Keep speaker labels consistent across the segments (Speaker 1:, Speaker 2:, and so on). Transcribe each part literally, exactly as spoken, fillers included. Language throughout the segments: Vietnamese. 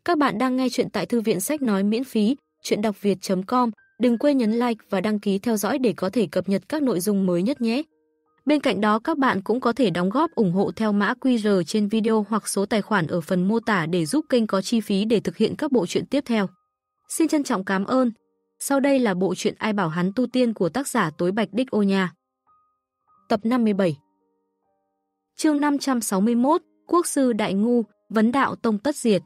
Speaker 1: Các bạn đang nghe chuyện tại thư viện sách nói miễn phí, chuyện đọc việt chấm com. Đừng quên nhấn like và đăng ký theo dõi để có thể cập nhật các nội dung mới nhất nhé. Bên cạnh đó các bạn cũng có thể đóng góp ủng hộ theo mã quy rờ trên video hoặc số tài khoản ở phần mô tả để giúp kênh có chi phí để thực hiện các bộ truyện tiếp theo. Xin trân trọng cảm ơn. Sau đây là bộ truyện Ai bảo hắn tu tiên của tác giả Tối Bạch Đích Ô Nha. Tập năm mươi bảy. Chương năm trăm sáu mươi mốt, Quốc sư Đại Ngu, vấn đạo tông tất diệt.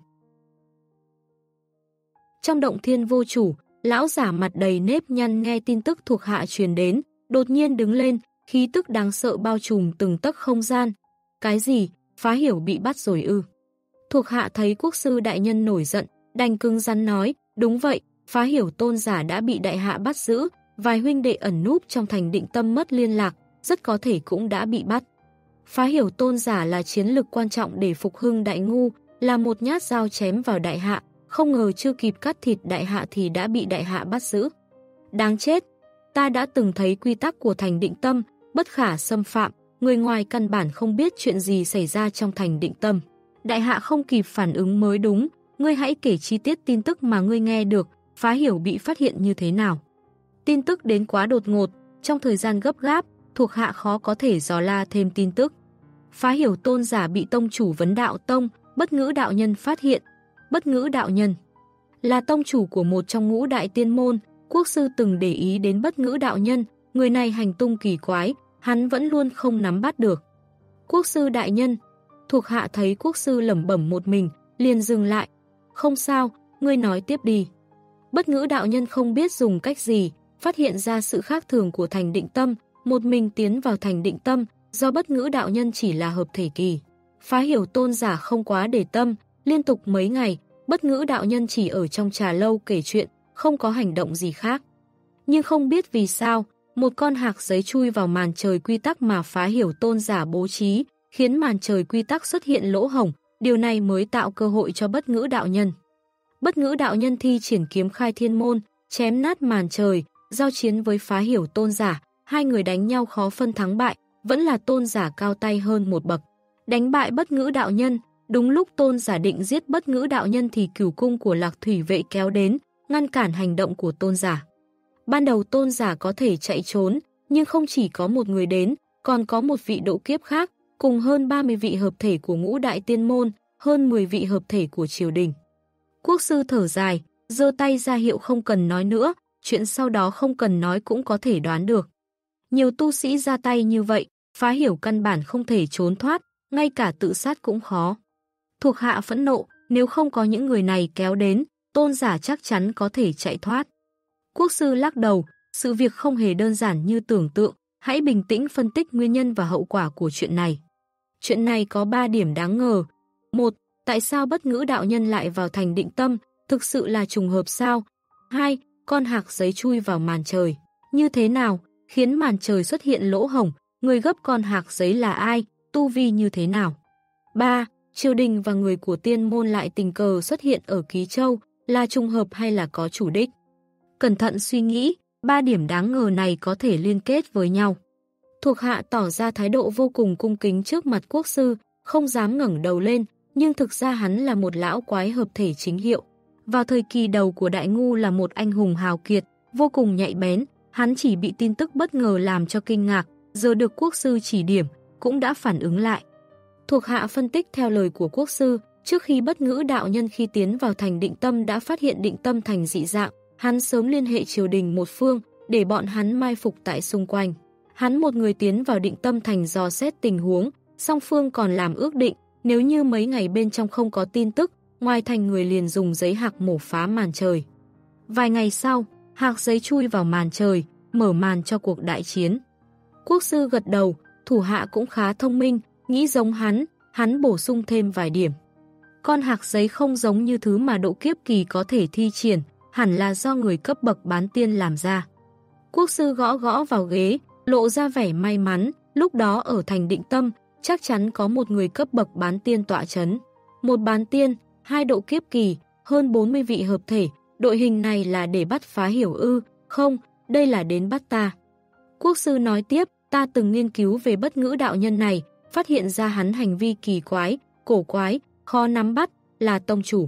Speaker 1: Trong động thiên vô chủ, lão giả mặt đầy nếp nhăn nghe tin tức thuộc hạ truyền đến, đột nhiên đứng lên, khí tức đáng sợ bao trùm từng tấc không gian. Cái gì? Phá Hiểu bị bắt rồi ư? Thuộc hạ thấy quốc sư đại nhân nổi giận, đành cứng rắn nói, đúng vậy, Phá Hiểu tôn giả đã bị đại hạ bắt giữ, vài huynh đệ ẩn núp trong thành Định Tâm mất liên lạc, rất có thể cũng đã bị bắt. Phá Hiểu tôn giả là chiến lực quan trọng để phục hưng Đại Ngu, là một nhát dao chém vào đại hạ, không ngờ chưa kịp cắt thịt đại hạ thì đã bị đại hạ bắt giữ. Đáng chết, ta đã từng thấy quy tắc của thành Định Tâm, bất khả xâm phạm, người ngoài căn bản không biết chuyện gì xảy ra trong thành Định Tâm. Đại hạ không kịp phản ứng mới đúng, ngươi hãy kể chi tiết tin tức mà ngươi nghe được, Phá Hiểu bị phát hiện như thế nào. Tin tức đến quá đột ngột, trong thời gian gấp gáp, thuộc hạ khó có thể dò la thêm tin tức. Phá Hiểu tôn giả bị tông chủ vấn đạo tông, Bất Ngữ đạo nhân phát hiện. Bất Ngữ đạo nhân là tông chủ của một trong ngũ đại tiên môn, quốc sư từng để ý đến Bất Ngữ đạo nhân, người này hành tung kỳ quái, hắn vẫn luôn không nắm bắt được. Quốc sư đại nhân, thuộc hạ thấy quốc sư lẩm bẩm một mình, liền dừng lại. Không sao, ngươi nói tiếp đi. Bất Ngữ đạo nhân không biết dùng cách gì, phát hiện ra sự khác thường của thành Định Tâm, một mình tiến vào thành Định Tâm, do Bất Ngữ đạo nhân chỉ là hợp thể kỳ. Phá Hiểu tôn giả không quá để tâm, liên tục mấy ngày, Bất Ngữ đạo nhân chỉ ở trong trà lâu kể chuyện, không có hành động gì khác. Nhưng không biết vì sao, một con hạc giấy chui vào màn trời quy tắc mà Phá Hiểu tôn giả bố trí, khiến màn trời quy tắc xuất hiện lỗ hổng, điều này mới tạo cơ hội cho Bất Ngữ đạo nhân. Bất Ngữ đạo nhân thi triển kiếm khai thiên môn, chém nát màn trời, giao chiến với Phá Hiểu tôn giả, hai người đánh nhau khó phân thắng bại, vẫn là tôn giả cao tay hơn một bậc. Đánh bại Bất Ngữ đạo nhân, đúng lúc tôn giả định giết Bất Ngữ đạo nhân thì cửu cung của Lạc Thủy vệ kéo đến, ngăn cản hành động của tôn giả. Ban đầu tôn giả có thể chạy trốn, nhưng không chỉ có một người đến, còn có một vị độ kiếp khác, cùng hơn ba mươi vị hợp thể của ngũ đại tiên môn, hơn mười vị hợp thể của triều đình. Quốc sư thở dài, giơ tay ra hiệu không cần nói nữa, chuyện sau đó không cần nói cũng có thể đoán được. Nhiều tu sĩ ra tay như vậy, Phá Hiểu căn bản không thể trốn thoát, ngay cả tự sát cũng khó. Thuộc hạ phẫn nộ, nếu không có những người này kéo đến, tôn giả chắc chắn có thể chạy thoát. Quốc sư lắc đầu, sự việc không hề đơn giản như tưởng tượng, hãy bình tĩnh phân tích nguyên nhân và hậu quả của chuyện này. Chuyện này có ba điểm đáng ngờ. Một, tại sao Bất Ngữ đạo nhân lại vào thành Định Tâm, thực sự là trùng hợp sao? Hai, con hạc giấy chui vào màn trời. Như thế nào, khiến màn trời xuất hiện lỗ hổng, người gấp con hạc giấy là ai, tu vi như thế nào? Ba, triều đình và người của tiên môn lại tình cờ xuất hiện ở Ký Châu, là trùng hợp hay là có chủ đích? Cẩn thận suy nghĩ, ba điểm đáng ngờ này có thể liên kết với nhau. Thuộc hạ tỏ ra thái độ vô cùng cung kính trước mặt quốc sư, không dám ngẩng đầu lên, nhưng thực ra hắn là một lão quái hợp thể chính hiệu. Vào thời kỳ đầu của Đại Ngu là một anh hùng hào kiệt, vô cùng nhạy bén, hắn chỉ bị tin tức bất ngờ làm cho kinh ngạc, giờ được quốc sư chỉ điểm, cũng đã phản ứng lại. Thuộc hạ phân tích theo lời của quốc sư, trước khi Bất Ngữ đạo nhân khi tiến vào thành Định Tâm đã phát hiện Định Tâm thành dị dạng, hắn sớm liên hệ triều đình một phương, để bọn hắn mai phục tại xung quanh. Hắn một người tiến vào Định Tâm thành dò xét tình huống, song phương còn làm ước định, nếu như mấy ngày bên trong không có tin tức, ngoài thành người liền dùng giấy hạc mổ phá màn trời. Vài ngày sau, hạc giấy chui vào màn trời, mở màn cho cuộc đại chiến. Quốc sư gật đầu, thủ hạ cũng khá thông minh, nghĩ giống hắn, hắn bổ sung thêm vài điểm. Con hạc giấy không giống như thứ mà độ kiếp kỳ có thể thi triển, hẳn là do người cấp bậc bán tiên làm ra. Quốc sư gõ gõ vào ghế, lộ ra vẻ may mắn, lúc đó ở thành Định Tâm, chắc chắn có một người cấp bậc bán tiên tọa chấn. Một bán tiên, hai độ kiếp kỳ, hơn bốn mươi vị hợp thể, đội hình này là để bắt Phá Hiểu ư? Không, đây là đến bắt ta. Quốc sư nói tiếp, ta từng nghiên cứu về Bất Ngữ đạo nhân này, phát hiện ra hắn hành vi kỳ quái, cổ quái, khó nắm bắt, là tông chủ.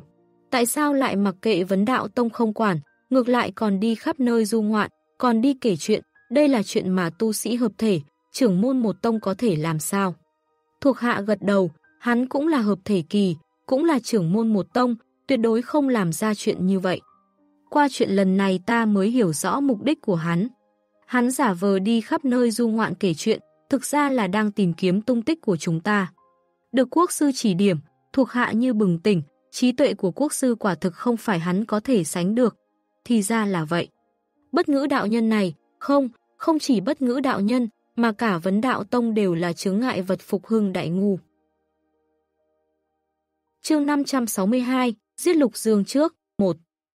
Speaker 1: Tại sao lại mặc kệ Vấn Đạo Tông không quản, ngược lại còn đi khắp nơi du ngoạn, còn đi kể chuyện, đây là chuyện mà tu sĩ hợp thể, trưởng môn một tông có thể làm sao? Thuộc hạ gật đầu, hắn cũng là hợp thể kỳ, cũng là trưởng môn một tông, tuyệt đối không làm ra chuyện như vậy. Qua chuyện lần này ta mới hiểu rõ mục đích của hắn. Hắn giả vờ đi khắp nơi du ngoạn kể chuyện, thực ra là đang tìm kiếm tung tích của chúng ta. Được quốc sư chỉ điểm, thuộc hạ như bừng tỉnh, trí tuệ của quốc sư quả thực không phải hắn có thể sánh được. Thì ra là vậy. Bất Ngữ đạo nhân này, không, không chỉ Bất Ngữ đạo nhân, mà cả Vấn Đạo Tông đều là chướng ngại vật phục hưng Đại Ngu. Chương năm trăm sáu mươi hai, Giết Lục Dương trước, một.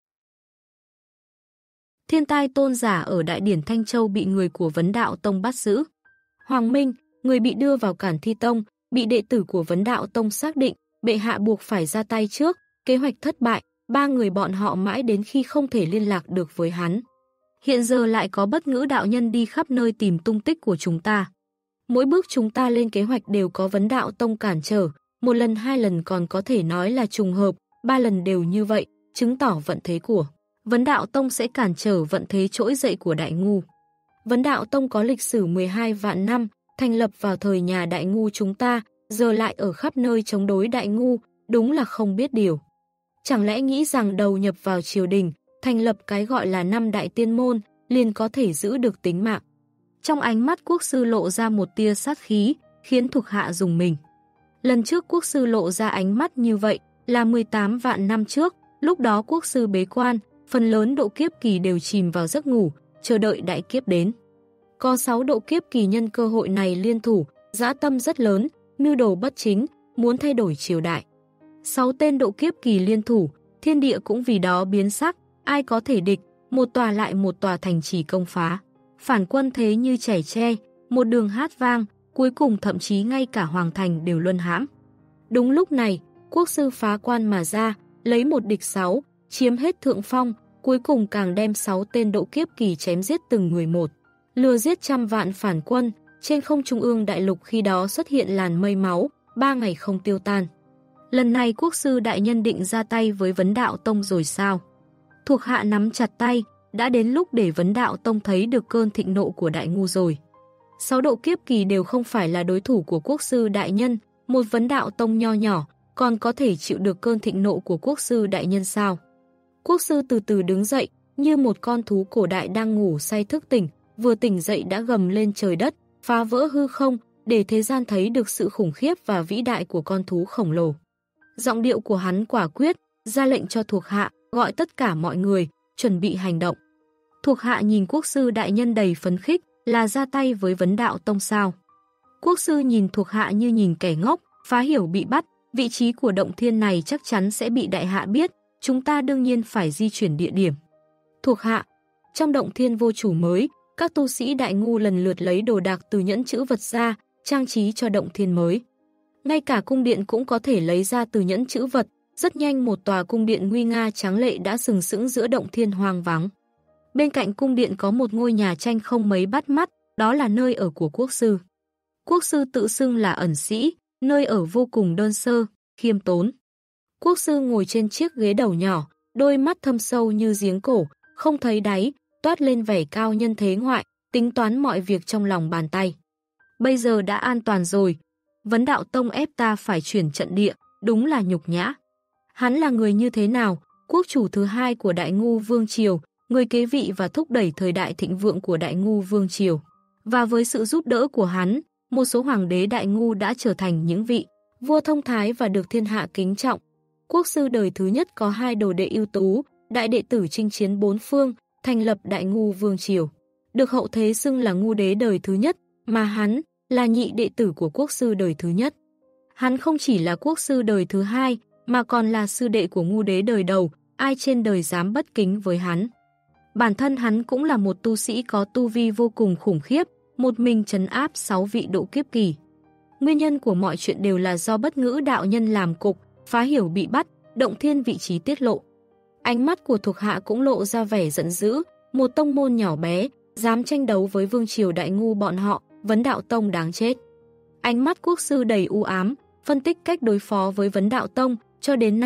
Speaker 1: Thiên tai tôn giả ở Đại Điển Thanh Châu bị người của Vấn Đạo Tông bắt giữ. Hoàng Minh, người bị đưa vào Cản Thi Tông, bị đệ tử của Vấn Đạo Tông xác định, bệ hạ buộc phải ra tay trước, kế hoạch thất bại, ba người bọn họ mãi đến khi không thể liên lạc được với hắn. Hiện giờ lại có Bất Ngữ đạo nhân đi khắp nơi tìm tung tích của chúng ta. Mỗi bước chúng ta lên kế hoạch đều có Vấn Đạo Tông cản trở, một lần hai lần còn có thể nói là trùng hợp, ba lần đều như vậy, chứng tỏ vận thế của Vấn Đạo Tông sẽ cản trở vận thế trỗi dậy của Đại Ngu. Vấn Đạo Tông có lịch sử mười hai vạn năm, thành lập vào thời nhà Đại Ngu chúng ta, giờ lại ở khắp nơi chống đối Đại Ngu, đúng là không biết điều. Chẳng lẽ nghĩ rằng đầu nhập vào triều đình, thành lập cái gọi là năm đại tiên môn, liền có thể giữ được tính mạng. Trong ánh mắt quốc sư lộ ra một tia sát khí, khiến thuộc hạ dùng mình. Lần trước quốc sư lộ ra ánh mắt như vậy là mười tám vạn năm trước, lúc đó quốc sư bế quan, phần lớn độ kiếp kỳ đều chìm vào giấc ngủ, chờ đợi đại kiếp đến. Có sáu độ kiếp kỳ nhân cơ hội này liên thủ, dã tâm rất lớn, mưu đồ bất chính, muốn thay đổi triều đại. Sáu tên độ kiếp kỳ liên thủ, thiên địa cũng vì đó biến sắc, ai có thể địch, một tòa lại một tòa thành trì công phá. Phản quân thế như chẻ tre, một đường hát vang, cuối cùng thậm chí ngay cả hoàng thành đều luân hãm. Đúng lúc này, quốc sư phá quan mà ra, lấy một địch sáu, chiếm hết thượng phong, cuối cùng càng đem sáu tên độ kiếp kỳ chém giết từng người một. Lừa giết trăm vạn phản quân, trên không trung ương đại lục khi đó xuất hiện làn mây máu, ba ngày không tiêu tan. Lần này quốc sư đại nhân định ra tay với Vấn Đạo Tông rồi sao? Thuộc hạ nắm chặt tay, đã đến lúc để Vấn Đạo Tông thấy được cơn thịnh nộ của Đại Ngu rồi. Sáu độ kiếp kỳ đều không phải là đối thủ của quốc sư đại nhân, một Vấn Đạo Tông nho nhỏ, còn có thể chịu được cơn thịnh nộ của quốc sư đại nhân sao? Quốc sư từ từ đứng dậy, như một con thú cổ đại đang ngủ say thức tỉnh, vừa tỉnh dậy đã gầm lên trời đất, phá vỡ hư không, để thế gian thấy được sự khủng khiếp và vĩ đại của con thú khổng lồ. Giọng điệu của hắn quả quyết, ra lệnh cho thuộc hạ, gọi tất cả mọi người, chuẩn bị hành động. Thuộc hạ nhìn quốc sư đại nhân đầy phấn khích, là ra tay với Vấn Đạo Tông sao? Quốc sư nhìn thuộc hạ như nhìn kẻ ngốc, phá hiểu bị bắt, vị trí của động thiên này chắc chắn sẽ bị đại hạ biết, chúng ta đương nhiên phải di chuyển địa điểm. Thuộc hạ, trong động thiên vô chủ mới, các tu sĩ Đại Ngu lần lượt lấy đồ đạc từ nhẫn chữ vật ra, trang trí cho động thiên mới. Ngay cả cung điện cũng có thể lấy ra từ nhẫn chữ vật, rất nhanh một tòa cung điện nguy nga tráng lệ đã sừng sững giữa động thiên hoang vắng. Bên cạnh cung điện có một ngôi nhà tranh không mấy bắt mắt, đó là nơi ở của quốc sư. Quốc sư tự xưng là ẩn sĩ, nơi ở vô cùng đơn sơ, khiêm tốn. Quốc sư ngồi trên chiếc ghế đầu nhỏ, đôi mắt thâm sâu như giếng cổ, không thấy đáy, toát lên vẻ cao nhân thế ngoại, tính toán mọi việc trong lòng bàn tay. Bây giờ đã an toàn rồi, Vấn Đạo Tông ép ta phải chuyển trận địa, đúng là nhục nhã. Hắn là người như thế nào? Quốc chủ thứ hai của Đại Ngu Vương Triều, người kế vị và thúc đẩy thời đại thịnh vượng của Đại Ngu Vương Triều. Và với sự giúp đỡ của hắn, một số hoàng đế Đại Ngu đã trở thành những vị vua thông thái và được thiên hạ kính trọng. Quốc sư đời thứ nhất có hai đồ đệ ưu tú, đại đệ tử chinh chiến bốn phương, thành lập Đại Ngu Vương Triều. Được hậu thế xưng là Ngu đế đời thứ nhất, mà hắn là nhị đệ tử của quốc sư đời thứ nhất. Hắn không chỉ là quốc sư đời thứ hai, mà còn là sư đệ của Ngu đế đời đầu, ai trên đời dám bất kính với hắn. Bản thân hắn cũng là một tu sĩ có tu vi vô cùng khủng khiếp, một mình trấn áp sáu vị độ kiếp kỳ. Nguyên nhân của mọi chuyện đều là do Bất Ngữ đạo nhân làm cục, phá hiểu bị bắt, động thiên vị trí tiết lộ. Ánh mắt của thuộc hạ cũng lộ ra vẻ giận dữ, một tông môn nhỏ bé, dám tranh đấu với vương triều Đại Ngu bọn họ, Vấn Đạo Tông đáng chết. Ánh mắt quốc sư đầy u ám, phân tích cách đối phó với Vấn Đạo Tông, cho đến nay,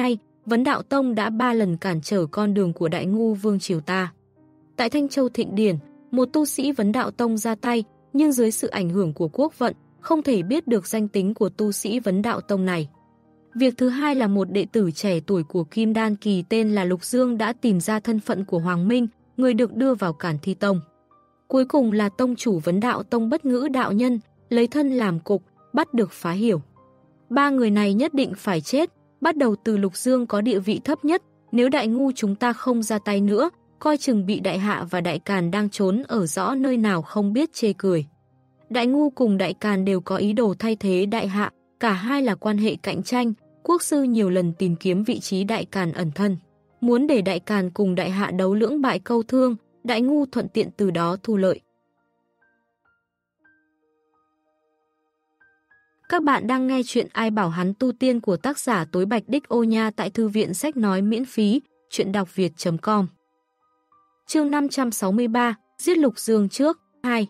Speaker 1: Vấn Đạo Tông đã ba lần cản trở con đường của Đại Ngu Vương triều ta. Tại Thanh Châu Thịnh Điển, một tu sĩ Vấn Đạo Tông ra tay, nhưng dưới sự ảnh hưởng của quốc vận, không thể biết được danh tính của tu sĩ Vấn Đạo Tông này. Việc thứ hai là một đệ tử trẻ tuổi của Kim Đan Kỳ tên là Lục Dương đã tìm ra thân phận của Hoàng Minh, người được đưa vào Cản Thi Tông. Cuối cùng là tông chủ Vấn Đạo Tông Bất Ngữ đạo nhân, lấy thân làm cục, bắt được Phá Hiểu. Ba người này nhất định phải chết, bắt đầu từ Lục Dương có địa vị thấp nhất, nếu Đại Ngu chúng ta không ra tay nữa, coi chừng bị Đại Hạ và Đại Càn đang trốn ở rõ nơi nào không biết chê cười. Đại Ngu cùng Đại Càn đều có ý đồ thay thế Đại Hạ, cả hai là quan hệ cạnh tranh, quốc sư nhiều lần tìm kiếm vị trí Đại Càn ẩn thân. Muốn để Đại Càn cùng Đại Hạ đấu lưỡng bại câu thương, Đại Ngu thuận tiện từ đó thu lợi. Các bạn đang nghe chuyện Ai Bảo Hắn Tu Tiên của tác giả Tối Bạch Đích Ô Nha tại Thư viện Sách Nói miễn phí, chuyện đọc việt chấm com. Chương năm trăm sáu mươi ba, Giết Lục Dương trước, hai.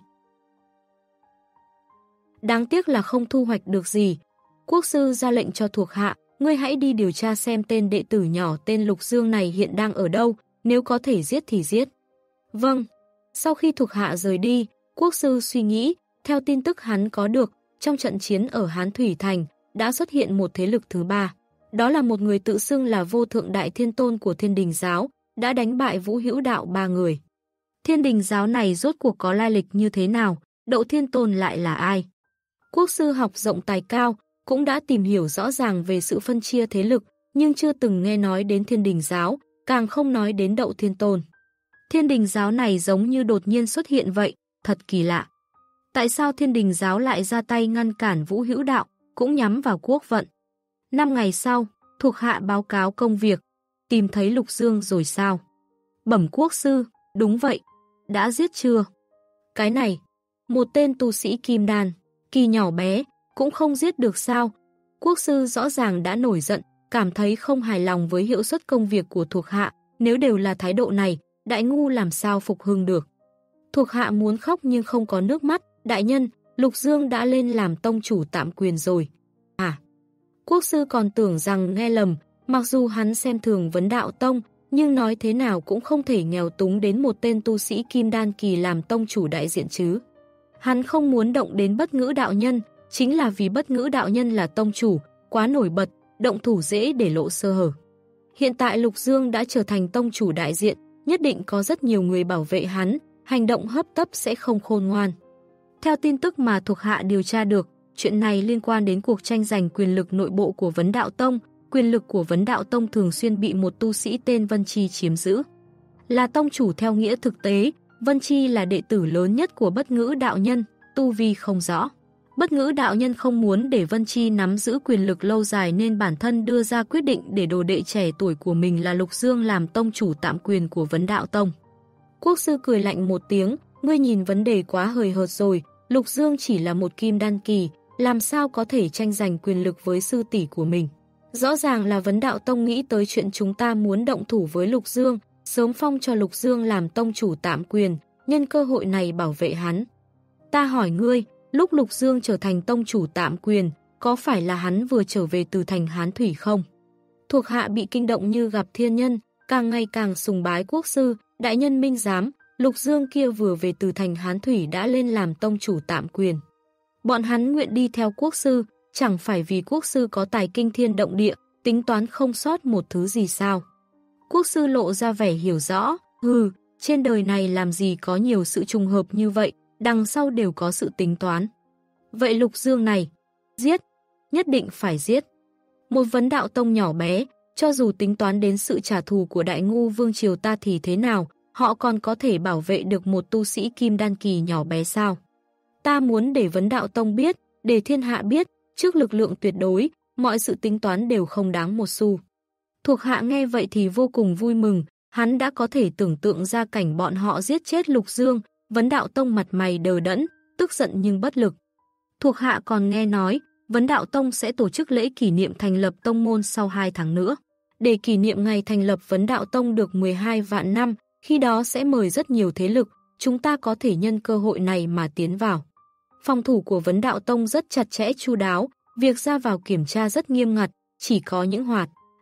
Speaker 1: Đáng tiếc là không thu hoạch được gì. Quốc sư ra lệnh cho thuộc hạ, ngươi hãy đi điều tra xem tên đệ tử nhỏ tên Lục Dương này hiện đang ở đâu, nếu có thể giết thì giết. Vâng. Sau khi thuộc hạ rời đi, quốc sư suy nghĩ, theo tin tức hắn có được, trong trận chiến ở Hán Thủy Thành, đã xuất hiện một thế lực thứ ba. Đó là một người tự xưng là Vô Thượng Đại Thiên Tôn của Thiên Đình Giáo, đã đánh bại Vũ Hữu Đạo ba người. Thiên Đình Giáo này rốt cuộc có lai lịch như thế nào, Đậu Thiên Tôn lại là ai? Quốc sư học rộng tài cao, cũng đã tìm hiểu rõ ràng về sự phân chia thế lực, nhưng chưa từng nghe nói đến Thiên Đình Giáo, càng không nói đến Đậu Thiên Tôn. Thiên Đình Giáo này giống như đột nhiên xuất hiện vậy, thật kỳ lạ. Tại sao Thiên Đình Giáo lại ra tay ngăn cản Vũ Hữu Đạo, cũng nhắm vào quốc vận? Năm ngày sau, thuộc hạ báo cáo công việc, tìm thấy Lục Dương rồi sao? Bẩm quốc sư, đúng vậy. Đã giết chưa? Cái này, một tên tu sĩ kim đan, kỳ nhỏ bé, cũng không giết được sao? Quốc sư rõ ràng đã nổi giận, cảm thấy không hài lòng với hiệu suất công việc của thuộc hạ. Nếu đều là thái độ này, Đại Ngu làm sao phục hưng được? Thuộc hạ muốn khóc nhưng không có nước mắt. Đại nhân, Lục Dương đã lên làm tông chủ tạm quyền rồi. À, quốc sư còn tưởng rằng nghe lầm, mặc dù hắn xem thường Vấn Đạo Tông, nhưng nói thế nào cũng không thể nghèo túng đến một tên tu sĩ Kim Đan Kỳ làm tông chủ đại diện chứ. Hắn không muốn động đến Bất Ngữ đạo nhân, chính là vì Bất Ngữ đạo nhân là tông chủ, quá nổi bật, động thủ dễ để lộ sơ hở. Hiện tại Lục Dương đã trở thành tông chủ đại diện, nhất định có rất nhiều người bảo vệ hắn, hành động hấp tấp sẽ không khôn ngoan. Theo tin tức mà thuộc hạ điều tra được, chuyện này liên quan đến cuộc tranh giành quyền lực nội bộ của Vấn Đạo Tông. Quyền lực của Vấn Đạo Tông thường xuyên bị một tu sĩ tên Vân Chi chiếm giữ. Là tông chủ theo nghĩa thực tế, Vân Chi là đệ tử lớn nhất của Bất Ngữ đạo nhân, tu vi không rõ. Bất Ngữ đạo nhân không muốn để Vân Chi nắm giữ quyền lực lâu dài nên bản thân đưa ra quyết định để đồ đệ trẻ tuổi của mình là Lục Dương làm tông chủ tạm quyền của Vấn Đạo Tông. Quốc sư cười lạnh một tiếng, ngươi nhìn vấn đề quá hời hợt rồi, Lục Dương chỉ là một kim đan kỳ, làm sao có thể tranh giành quyền lực với sư tỷ của mình. Rõ ràng là Vấn Đạo Tông nghĩ tới chuyện chúng ta muốn động thủ với Lục Dương, sớm phong cho Lục Dương làm tông chủ tạm quyền, nhân cơ hội này bảo vệ hắn. Ta hỏi ngươi, lúc Lục Dương trở thành tông chủ tạm quyền, có phải là hắn vừa trở về từ thành Hán Thủy không? Thuộc hạ bị kinh động như gặp thiên nhân, càng ngày càng sùng bái quốc sư, đại nhân minh giám, Lục Dương kia vừa về từ thành Hán Thủy đã lên làm tông chủ tạm quyền. Bọn hắn nguyện đi theo quốc sư, chẳng phải vì quốc sư có tài kinh thiên động địa, tính toán không sót một thứ gì sao? Quốc sư lộ ra vẻ hiểu rõ, hừ, trên đời này làm gì có nhiều sự trùng hợp như vậy, đằng sau đều có sự tính toán. Vậy Lục Dương này, giết, nhất định phải giết. Một Vấn Đạo Tông nhỏ bé, cho dù tính toán đến sự trả thù của Đại Ngu Vương triều ta thì thế nào, họ còn có thể bảo vệ được một tu sĩ Kim Đan Kỳ nhỏ bé sao? Ta muốn để Vấn Đạo Tông biết, để thiên hạ biết, trước lực lượng tuyệt đối, mọi sự tính toán đều không đáng một xu. Thuộc hạ nghe vậy thì vô cùng vui mừng, hắn đã có thể tưởng tượng ra cảnh bọn họ giết chết Lục Dương, Vấn Đạo Tông mặt mày đờ đẫn, tức giận nhưng bất lực. Thuộc hạ còn nghe nói, Vấn Đạo Tông sẽ tổ chức lễ kỷ niệm thành lập tông môn sau hai tháng nữa. Để kỷ niệm ngày thành lập Vấn Đạo Tông được mười hai vạn năm, khi đó sẽ mời rất nhiều thế lực, chúng ta có thể nhân cơ hội này mà tiến vào. Phòng thủ của Vấn Đạo Tông rất chặt chẽ chu đáo, việc ra vào kiểm tra rất nghiêm ngặt, chỉ có những hoạt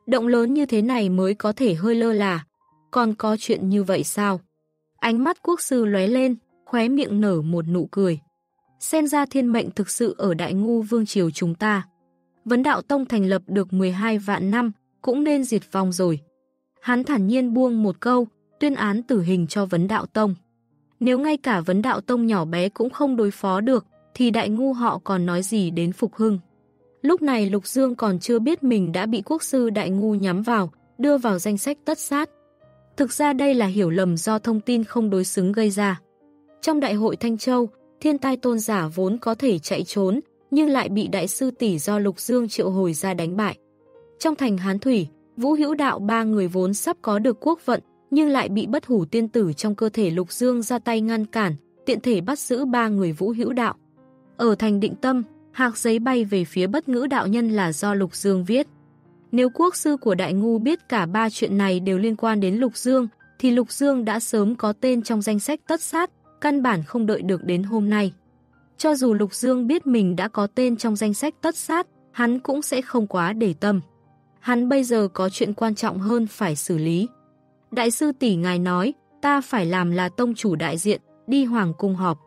Speaker 1: Động lớn như thế này mới có thể hơi lơ là. Còn có chuyện như vậy sao? Ánh mắt quốc sư lóe lên, khóe miệng nở một nụ cười. Xem ra thiên mệnh thực sự ở Đại Ngu Vương Triều chúng ta. Vấn Đạo Tông thành lập được mười hai vạn năm, cũng nên diệt vong rồi. Hắn thản nhiên buông một câu, tuyên án tử hình cho Vấn Đạo Tông. Nếu ngay cả Vấn Đạo Tông nhỏ bé cũng không đối phó được, thì Đại Ngu họ còn nói gì đến phục hưng. Lúc này Lục Dương còn chưa biết mình đã bị quốc sư Đại Ngu nhắm vào, đưa vào danh sách tất sát. Thực ra đây là hiểu lầm do thông tin không đối xứng gây ra. Trong Đại hội Thanh Châu, thiên tai tôn giả vốn có thể chạy trốn, nhưng lại bị đại sư tỷ do Lục Dương triệu hồi ra đánh bại. Trong thành Hán Thủy, Vũ Hữu Đạo ba người vốn sắp có được quốc vận, nhưng lại bị bất hủ tiên tử trong cơ thể Lục Dương ra tay ngăn cản, tiện thể bắt giữ ba người Vũ Hữu Đạo. Ở thành Định Tâm, hạc giấy bay về phía Bất Ngữ đạo nhân là do Lục Dương viết. Nếu quốc sư của Đại Ngu biết cả ba chuyện này đều liên quan đến Lục Dương, thì Lục Dương đã sớm có tên trong danh sách tất sát, căn bản không đợi được đến hôm nay. Cho dù Lục Dương biết mình đã có tên trong danh sách tất sát, hắn cũng sẽ không quá để tâm. Hắn bây giờ có chuyện quan trọng hơn phải xử lý. Đại sư tỷ ngài nói, ta phải làm là tông chủ đại diện, đi hoàng cung họp.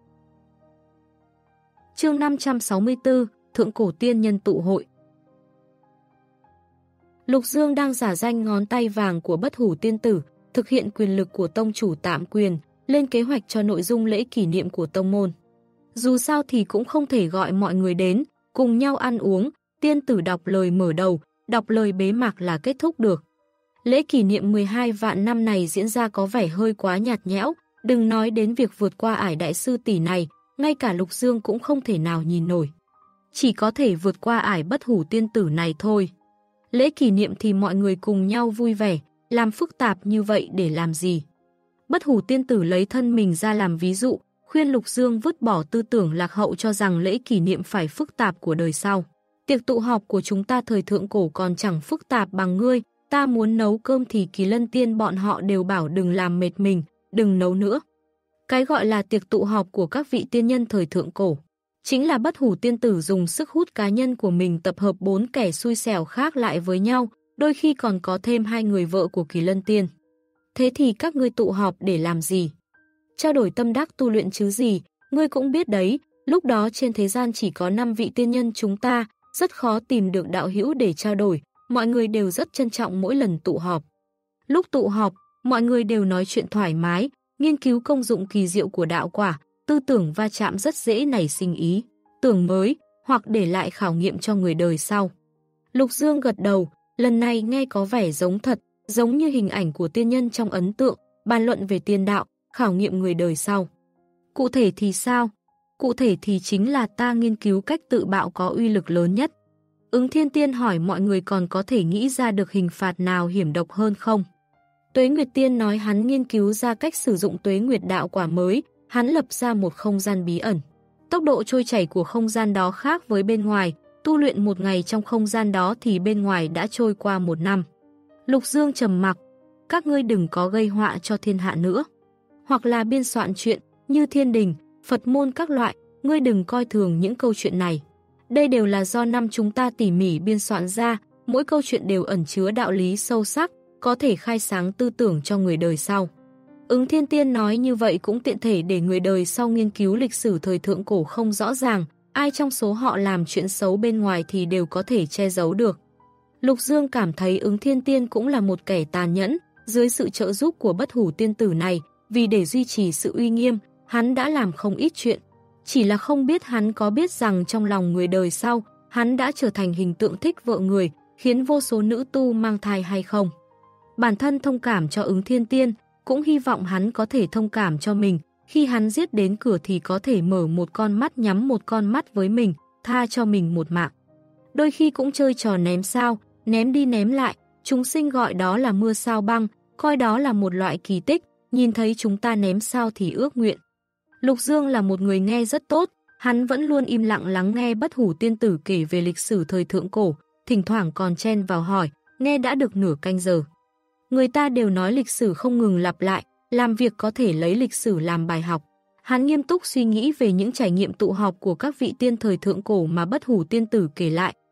Speaker 1: Chương năm trăm sáu mươi tư, Thượng Cổ Tiên Nhân tụ hội. Lục Dương đang giả danh ngón tay vàng của bất hủ tiên tử, thực hiện quyền lực của tông chủ tạm quyền, lên kế hoạch cho nội dung lễ kỷ niệm của tông môn. Dù sao thì cũng không thể gọi mọi người đến, cùng nhau ăn uống, tiên tử đọc lời mở đầu, đọc lời bế mạc là kết thúc được. Lễ kỷ niệm mười hai vạn năm này diễn ra có vẻ hơi quá nhạt nhẽo, đừng nói đến việc vượt qua ải đại sư tỷ này, ngay cả Lục Dương cũng không thể nào nhìn nổi. Chỉ có thể vượt qua ải bất hủ tiên tử này thôi. Lễ kỷ niệm thì mọi người cùng nhau vui vẻ, làm phức tạp như vậy để làm gì? Bất hủ tiên tử lấy thân mình ra làm ví dụ, khuyên Lục Dương vứt bỏ tư tưởng lạc hậu cho rằng lễ kỷ niệm phải phức tạp của đời sau. Tiệc tụ họp của chúng ta thời thượng cổ còn chẳng phức tạp bằng ngươi, ta muốn nấu cơm thì Kỳ Lân Tiên bọn họ đều bảo đừng làm mệt mình, đừng nấu nữa. Cái gọi là tiệc tụ họp của các vị tiên nhân thời thượng cổ, chính là bất hủ tiên tử dùng sức hút cá nhân của mình tập hợp bốn kẻ xui xẻo khác lại với nhau, đôi khi còn có thêm hai người vợ của Kỳ Lân Tiên. Thế thì các ngươi tụ họp để làm gì? Trao đổi tâm đắc tu luyện chứ gì, ngươi cũng biết đấy, lúc đó trên thế gian chỉ có năm vị tiên nhân chúng ta, rất khó tìm được đạo hữu để trao đổi, mọi người đều rất trân trọng mỗi lần tụ họp. Lúc tụ họp, mọi người đều nói chuyện thoải mái, nghiên cứu công dụng kỳ diệu của đạo quả, tư tưởng va chạm rất dễ nảy sinh ý, tưởng mới, hoặc để lại khảo nghiệm cho người đời sau. Lục Dương gật đầu, lần này nghe có vẻ giống thật, giống như hình ảnh của tiên nhân trong ấn tượng, bàn luận về tiên đạo, khảo nghiệm người đời sau. Cụ thể thì sao? Cụ thể thì chính là ta nghiên cứu cách tự bạo có uy lực lớn nhất. Ứng Thiên Tiên hỏi mọi người còn có thể nghĩ ra được hình phạt nào hiểm độc hơn không? Tuế Nguyệt Tiên nói hắn nghiên cứu ra cách sử dụng Tuế Nguyệt đạo quả mới, hắn lập ra một không gian bí ẩn. Tốc độ trôi chảy của không gian đó khác với bên ngoài, tu luyện một ngày trong không gian đó thì bên ngoài đã trôi qua một năm. Lục Dương trầm mặc, các ngươi đừng có gây họa cho thiên hạ nữa. Hoặc là biên soạn chuyện như thiên đình, Phật môn các loại, ngươi đừng coi thường những câu chuyện này. Đây đều là do năm chúng ta tỉ mỉ biên soạn ra, mỗi câu chuyện đều ẩn chứa đạo lý sâu sắc, có thể khai sáng tư tưởng cho người đời sau. Ứng Thiên Tiên nói như vậy cũng tiện thể để người đời sau nghiên cứu lịch sử thời thượng cổ không rõ ràng, ai trong số họ làm chuyện xấu bên ngoài thì đều có thể che giấu được. Lục Dương cảm thấy Ứng Thiên Tiên cũng là một kẻ tàn nhẫn, dưới sự trợ giúp của bất hủ tiên tử này, vì để duy trì sự uy nghiêm, hắn đã làm không ít chuyện. Chỉ là không biết hắn có biết rằng trong lòng người đời sau, hắn đã trở thành hình tượng thích vợ người, khiến vô số nữ tu mang thai hay không. Bản thân thông cảm cho Ứng Thiên Tiên, cũng hy vọng hắn có thể thông cảm cho mình, khi hắn giết đến cửa thì có thể mở một con mắt nhắm một con mắt với mình, tha cho mình một mạng. Đôi khi cũng chơi trò ném sao, ném đi ném lại, chúng sinh gọi đó là mưa sao băng, coi đó là một loại kỳ tích, nhìn thấy chúng ta ném sao thì ước nguyện. Lục Dương là một người nghe rất tốt, hắn vẫn luôn im lặng lắng nghe bất hủ tiên tử kể về lịch sử thời thượng cổ, thỉnh thoảng còn chen vào hỏi, nghe đã được nửa canh giờ. Người ta đều nói lịch sử không ngừng lặp lại, làm việc có thể lấy lịch sử làm bài học. Hắn nghiêm túc suy nghĩ về những trải nghiệm tụ họp của các vị tiên thời thượng cổ mà bất hủ tiên tử kể lại,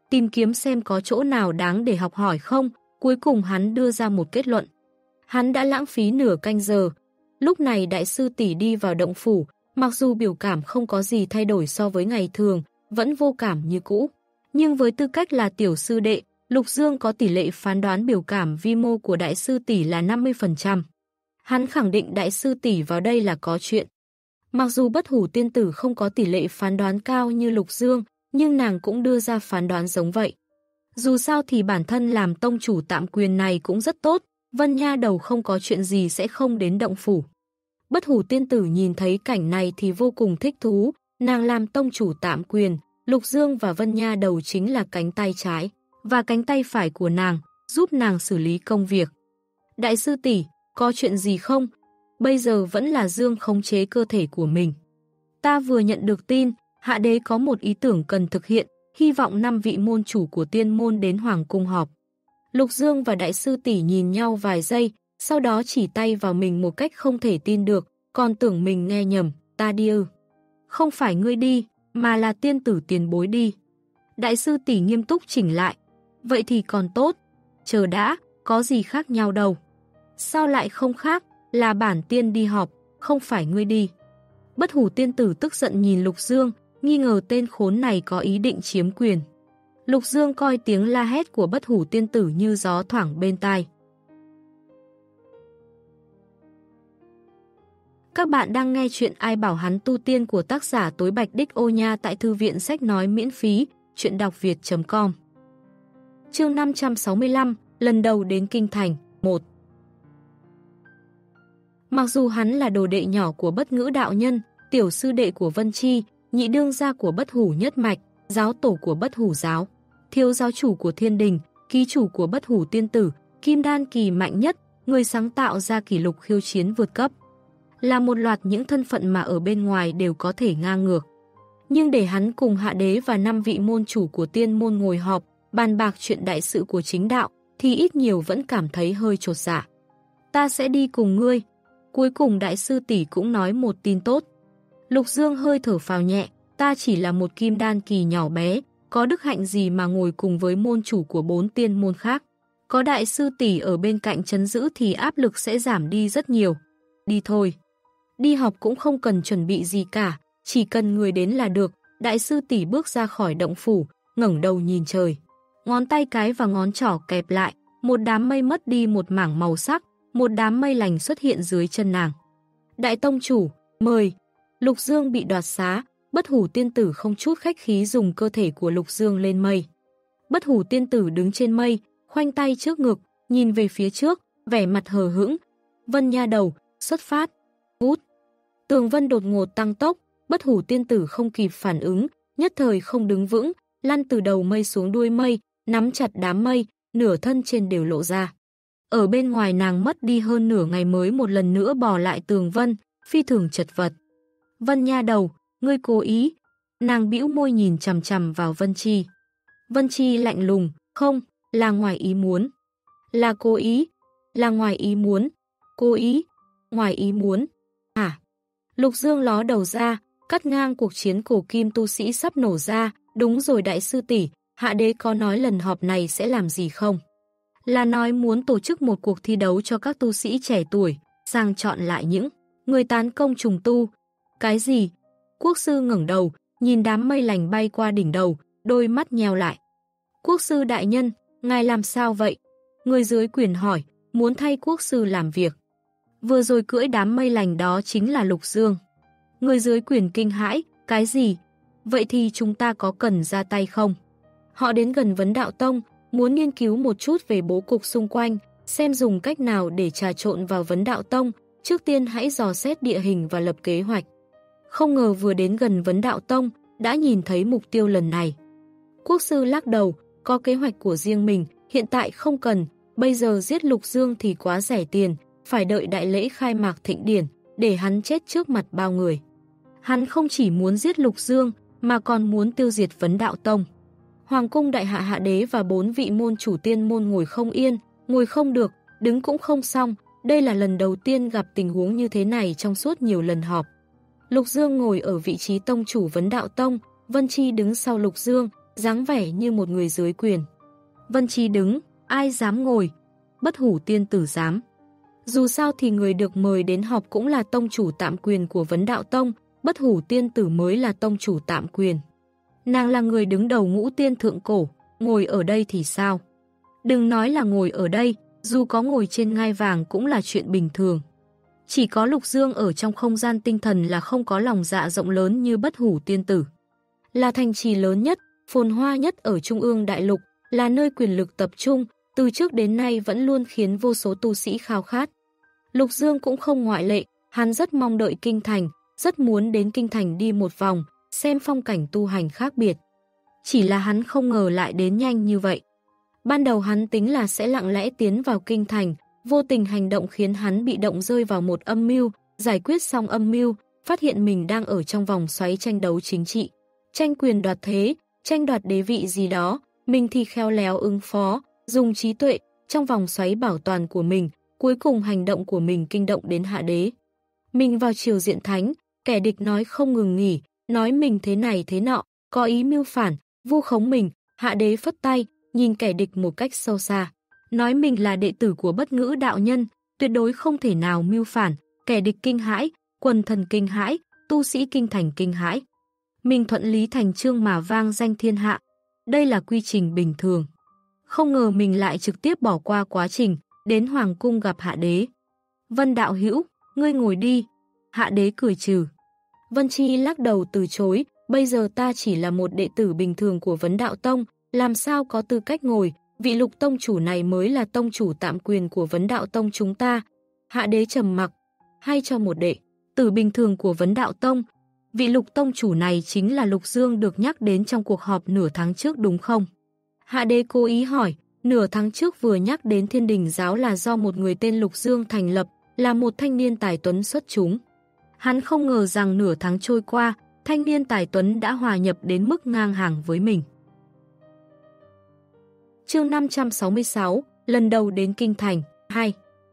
Speaker 1: tìm kiếm xem có chỗ nào đáng để học hỏi không, cuối cùng hắn đưa ra một kết luận. Hắn đã lãng phí nửa canh giờ. Lúc này đại sư tỷ đi vào động phủ, mặc dù biểu cảm không có gì thay đổi so với ngày thường, vẫn vô cảm như cũ. Nhưng với tư cách là tiểu sư đệ, Lục Dương có tỷ lệ phán đoán biểu cảm vi mô của đại sư tỷ là năm mươi phần trăm. Hắn khẳng định đại sư tỷ vào đây là có chuyện. Mặc dù Bất Hủ tiên tử không có tỷ lệ phán đoán cao như Lục Dương, nhưng nàng cũng đưa ra phán đoán giống vậy. Dù sao thì bản thân làm tông chủ tạm quyền này cũng rất tốt, Vân Nha Đầu không có chuyện gì sẽ không đến động phủ. Bất Hủ tiên tử nhìn thấy cảnh này thì vô cùng thích thú, nàng làm tông chủ tạm quyền, Lục Dương và Vân Nha Đầu chính là cánh tay trái và cánh tay phải của nàng, giúp nàng xử lý công việc. Đại sư tỷ, có chuyện gì không? Bây giờ vẫn là Dương khống chế cơ thể của mình. Ta vừa nhận được tin, Hạ Đế có một ý tưởng cần thực hiện, hy vọng năm vị môn chủ của tiên môn đến Hoàng cung họp. Lục Dương và đại sư tỷ nhìn nhau vài giây, sau đó chỉ tay vào mình một cách không thể tin được, còn tưởng mình nghe nhầm, ta đi ư. Không phải ngươi đi, mà là tiên tử tiền bối đi. Đại sư tỷ nghiêm túc chỉnh lại. Vậy thì còn tốt. Chờ đã, có gì khác nhau đâu. Sao lại không khác, là bản tiên đi họp, không phải ngươi đi. Bất Hủ tiên tử tức giận nhìn Lục Dương, nghi ngờ tên khốn này có ý định chiếm quyền. Lục Dương coi tiếng la hét của Bất Hủ tiên tử như gió thoảng bên tai. Các bạn đang nghe chuyện Ai bảo hắn tu tiên của tác giả Tối Bạch Đích Ô Nha tại thư viện sách nói miễn phí, chuyện đọc việt chấm com. Chương năm trăm sáu mươi lăm, lần đầu đến Kinh Thành, một. Mặc dù hắn là đồ đệ nhỏ của Bất Ngữ đạo nhân, tiểu sư đệ của Vân Chi, nhị đương gia của Bất Hủ nhất mạch, giáo tổ của Bất Hủ giáo, thiếu giáo chủ của Thiên Đình, ký chủ của Bất Hủ tiên tử, kim đan kỳ mạnh nhất, người sáng tạo ra kỷ lục khiêu chiến vượt cấp. Là một loạt những thân phận mà ở bên ngoài đều có thể ngang ngược. Nhưng để hắn cùng Hạ Đế và năm vị môn chủ của tiên môn ngồi họp, bàn bạc chuyện đại sự của chính đạo, thì ít nhiều vẫn cảm thấy hơi chột dạ. Ta sẽ đi cùng ngươi. Cuối cùng đại sư tỷ cũng nói một tin tốt. Lục Dương hơi thở phào nhẹ, ta chỉ là một kim đan kỳ nhỏ bé, có đức hạnh gì mà ngồi cùng với môn chủ của bốn tiên môn khác. Có đại sư tỷ ở bên cạnh trấn giữ thì áp lực sẽ giảm đi rất nhiều. Đi thôi. Đi học cũng không cần chuẩn bị gì cả, chỉ cần người đến là được. Đại sư tỷ bước ra khỏi động phủ, ngẩng đầu nhìn trời. Ngón tay cái và ngón trỏ kẹp lại, một đám mây mất đi một mảng màu sắc, một đám mây lành xuất hiện dưới chân nàng. Đại tông chủ, mời. Lục Dương bị đoạt xá, Bất Hủ tiên tử không chút khách khí dùng cơ thể của Lục Dương lên mây. Bất Hủ tiên tử đứng trên mây, khoanh tay trước ngực, nhìn về phía trước, vẻ mặt hờ hững. Vân Nha Đầu, xuất phát. Vút. Tường vân đột ngột tăng tốc, Bất Hủ tiên tử không kịp phản ứng, nhất thời không đứng vững, lăn từ đầu mây xuống đuôi mây, nắm chặt đám mây, nửa thân trên đều lộ ra. Ở bên ngoài nàng mất đi hơn nửa ngày mới một lần nữa bò lại tường vân, phi thường chật vật. Vân Nha Đầu, ngươi cố ý. Nàng bĩu môi nhìn chằm chằm vào Vân Chi. Vân Chi lạnh lùng, không, là ngoài ý muốn. Là cố ý, là ngoài ý muốn. Cố ý, ngoài ý muốn. À, Lục Dương ló đầu ra, cắt ngang cuộc chiến cổ kim tu sĩ sắp nổ ra. Đúng rồi đại sư tỷ, Hạ Đế có nói lần họp này sẽ làm gì không? Là nói muốn tổ chức một cuộc thi đấu cho các tu sĩ trẻ tuổi, sang chọn lại những người tán công trùng tu. Cái gì? Quốc sư ngẩng đầu, nhìn đám mây lành bay qua đỉnh đầu, đôi mắt nheo lại. Quốc sư đại nhân, ngài làm sao vậy? Người dưới quyền hỏi, muốn thay quốc sư làm việc. Vừa rồi cưỡi đám mây lành đó chính là Lục Dương. Người dưới quyền kinh hãi, cái gì? Vậy thì chúng ta có cần ra tay không? Họ đến gần Vấn Đạo Tông, muốn nghiên cứu một chút về bố cục xung quanh, xem dùng cách nào để trà trộn vào Vấn Đạo Tông, trước tiên hãy dò xét địa hình và lập kế hoạch. Không ngờ vừa đến gần Vấn Đạo Tông, đã nhìn thấy mục tiêu lần này. Quốc sư lắc đầu, có kế hoạch của riêng mình, hiện tại không cần, bây giờ giết Lục Dương thì quá rẻ tiền, phải đợi đại lễ khai mạc thịnh điển, để hắn chết trước mặt bao người. Hắn không chỉ muốn giết Lục Dương, mà còn muốn tiêu diệt Vấn Đạo Tông. Hoàng cung đại hạ Hạ Đế và bốn vị môn chủ tiên môn ngồi không yên, ngồi không được, đứng cũng không xong. Đây là lần đầu tiên gặp tình huống như thế này trong suốt nhiều lần họp. Lục Dương ngồi ở vị trí tông chủ Vấn Đạo Tông, Vân Chi đứng sau Lục Dương, dáng vẻ như một người dưới quyền. Vân Chi đứng, ai dám ngồi? Bất Hủ tiên tử dám. Dù sao thì người được mời đến họp cũng là tông chủ tạm quyền của Vấn Đạo Tông, Bất Hủ tiên tử mới là tông chủ tạm quyền. Nàng là người đứng đầu ngũ tiên thượng cổ, ngồi ở đây thì sao? Đừng nói là ngồi ở đây, dù có ngồi trên ngai vàng cũng là chuyện bình thường. Chỉ có Lục Dương ở trong không gian tinh thần là không có lòng dạ rộng lớn như Bất Hủ tiên tử. Là thành trì lớn nhất, phồn hoa nhất ở Trung ương Đại Lục, là nơi quyền lực tập trung, từ trước đến nay vẫn luôn khiến vô số tu sĩ khao khát. Lục Dương cũng không ngoại lệ, hắn rất mong đợi Kinh Thành, rất muốn đến Kinh Thành đi một vòng, xem phong cảnh tu hành khác biệt. Chỉ là hắn không ngờ lại đến nhanh như vậy. Ban đầu hắn tính là sẽ lặng lẽ tiến vào Kinh Thành, vô tình hành động khiến hắn bị động rơi vào một âm mưu, giải quyết xong âm mưu, phát hiện mình đang ở trong vòng xoáy tranh đấu chính trị, tranh quyền đoạt thế, tranh đoạt đế vị gì đó, mình thì khéo léo ứng phó, dùng trí tuệ, trong vòng xoáy bảo toàn của mình, cuối cùng hành động của mình kinh động đến hạ đế. Mình vào triều diện thánh, kẻ địch nói không ngừng nghỉ, nói mình thế này thế nọ, có ý mưu phản, vu khống mình, hạ đế phất tay, nhìn kẻ địch một cách sâu xa. Nói mình là đệ tử của Bất Ngữ đạo nhân, tuyệt đối không thể nào mưu phản, kẻ địch kinh hãi, quần thần kinh hãi, tu sĩ kinh thành kinh hãi. Mình thuận lý thành chương mà vang danh thiên hạ. Đây là quy trình bình thường. Không ngờ mình lại trực tiếp bỏ qua quá trình, đến hoàng cung gặp hạ đế. Vân đạo hữu, ngươi ngồi đi. Hạ đế cười trừ. Vân Chi lắc đầu từ chối, bây giờ ta chỉ là một đệ tử bình thường của Vấn Đạo Tông, làm sao có tư cách ngồi, vị Lục tông chủ này mới là tông chủ tạm quyền của Vấn Đạo Tông chúng ta. Hạ đế trầm mặc, hay cho một đệ tử bình thường của Vấn Đạo Tông, vị Lục tông chủ này chính là Lục Dương được nhắc đến trong cuộc họp nửa tháng trước đúng không? Hạ đế cố ý hỏi, nửa tháng trước vừa nhắc đến Thiên Đình giáo là do một người tên Lục Dương thành lập, là một thanh niên tài tuấn xuất chúng. Hắn không ngờ rằng nửa tháng trôi qua, thanh niên tài tuấn đã hòa nhập đến mức ngang hàng với mình. Chương năm trăm sáu mươi sáu, lần đầu đến Kinh Thành, hai.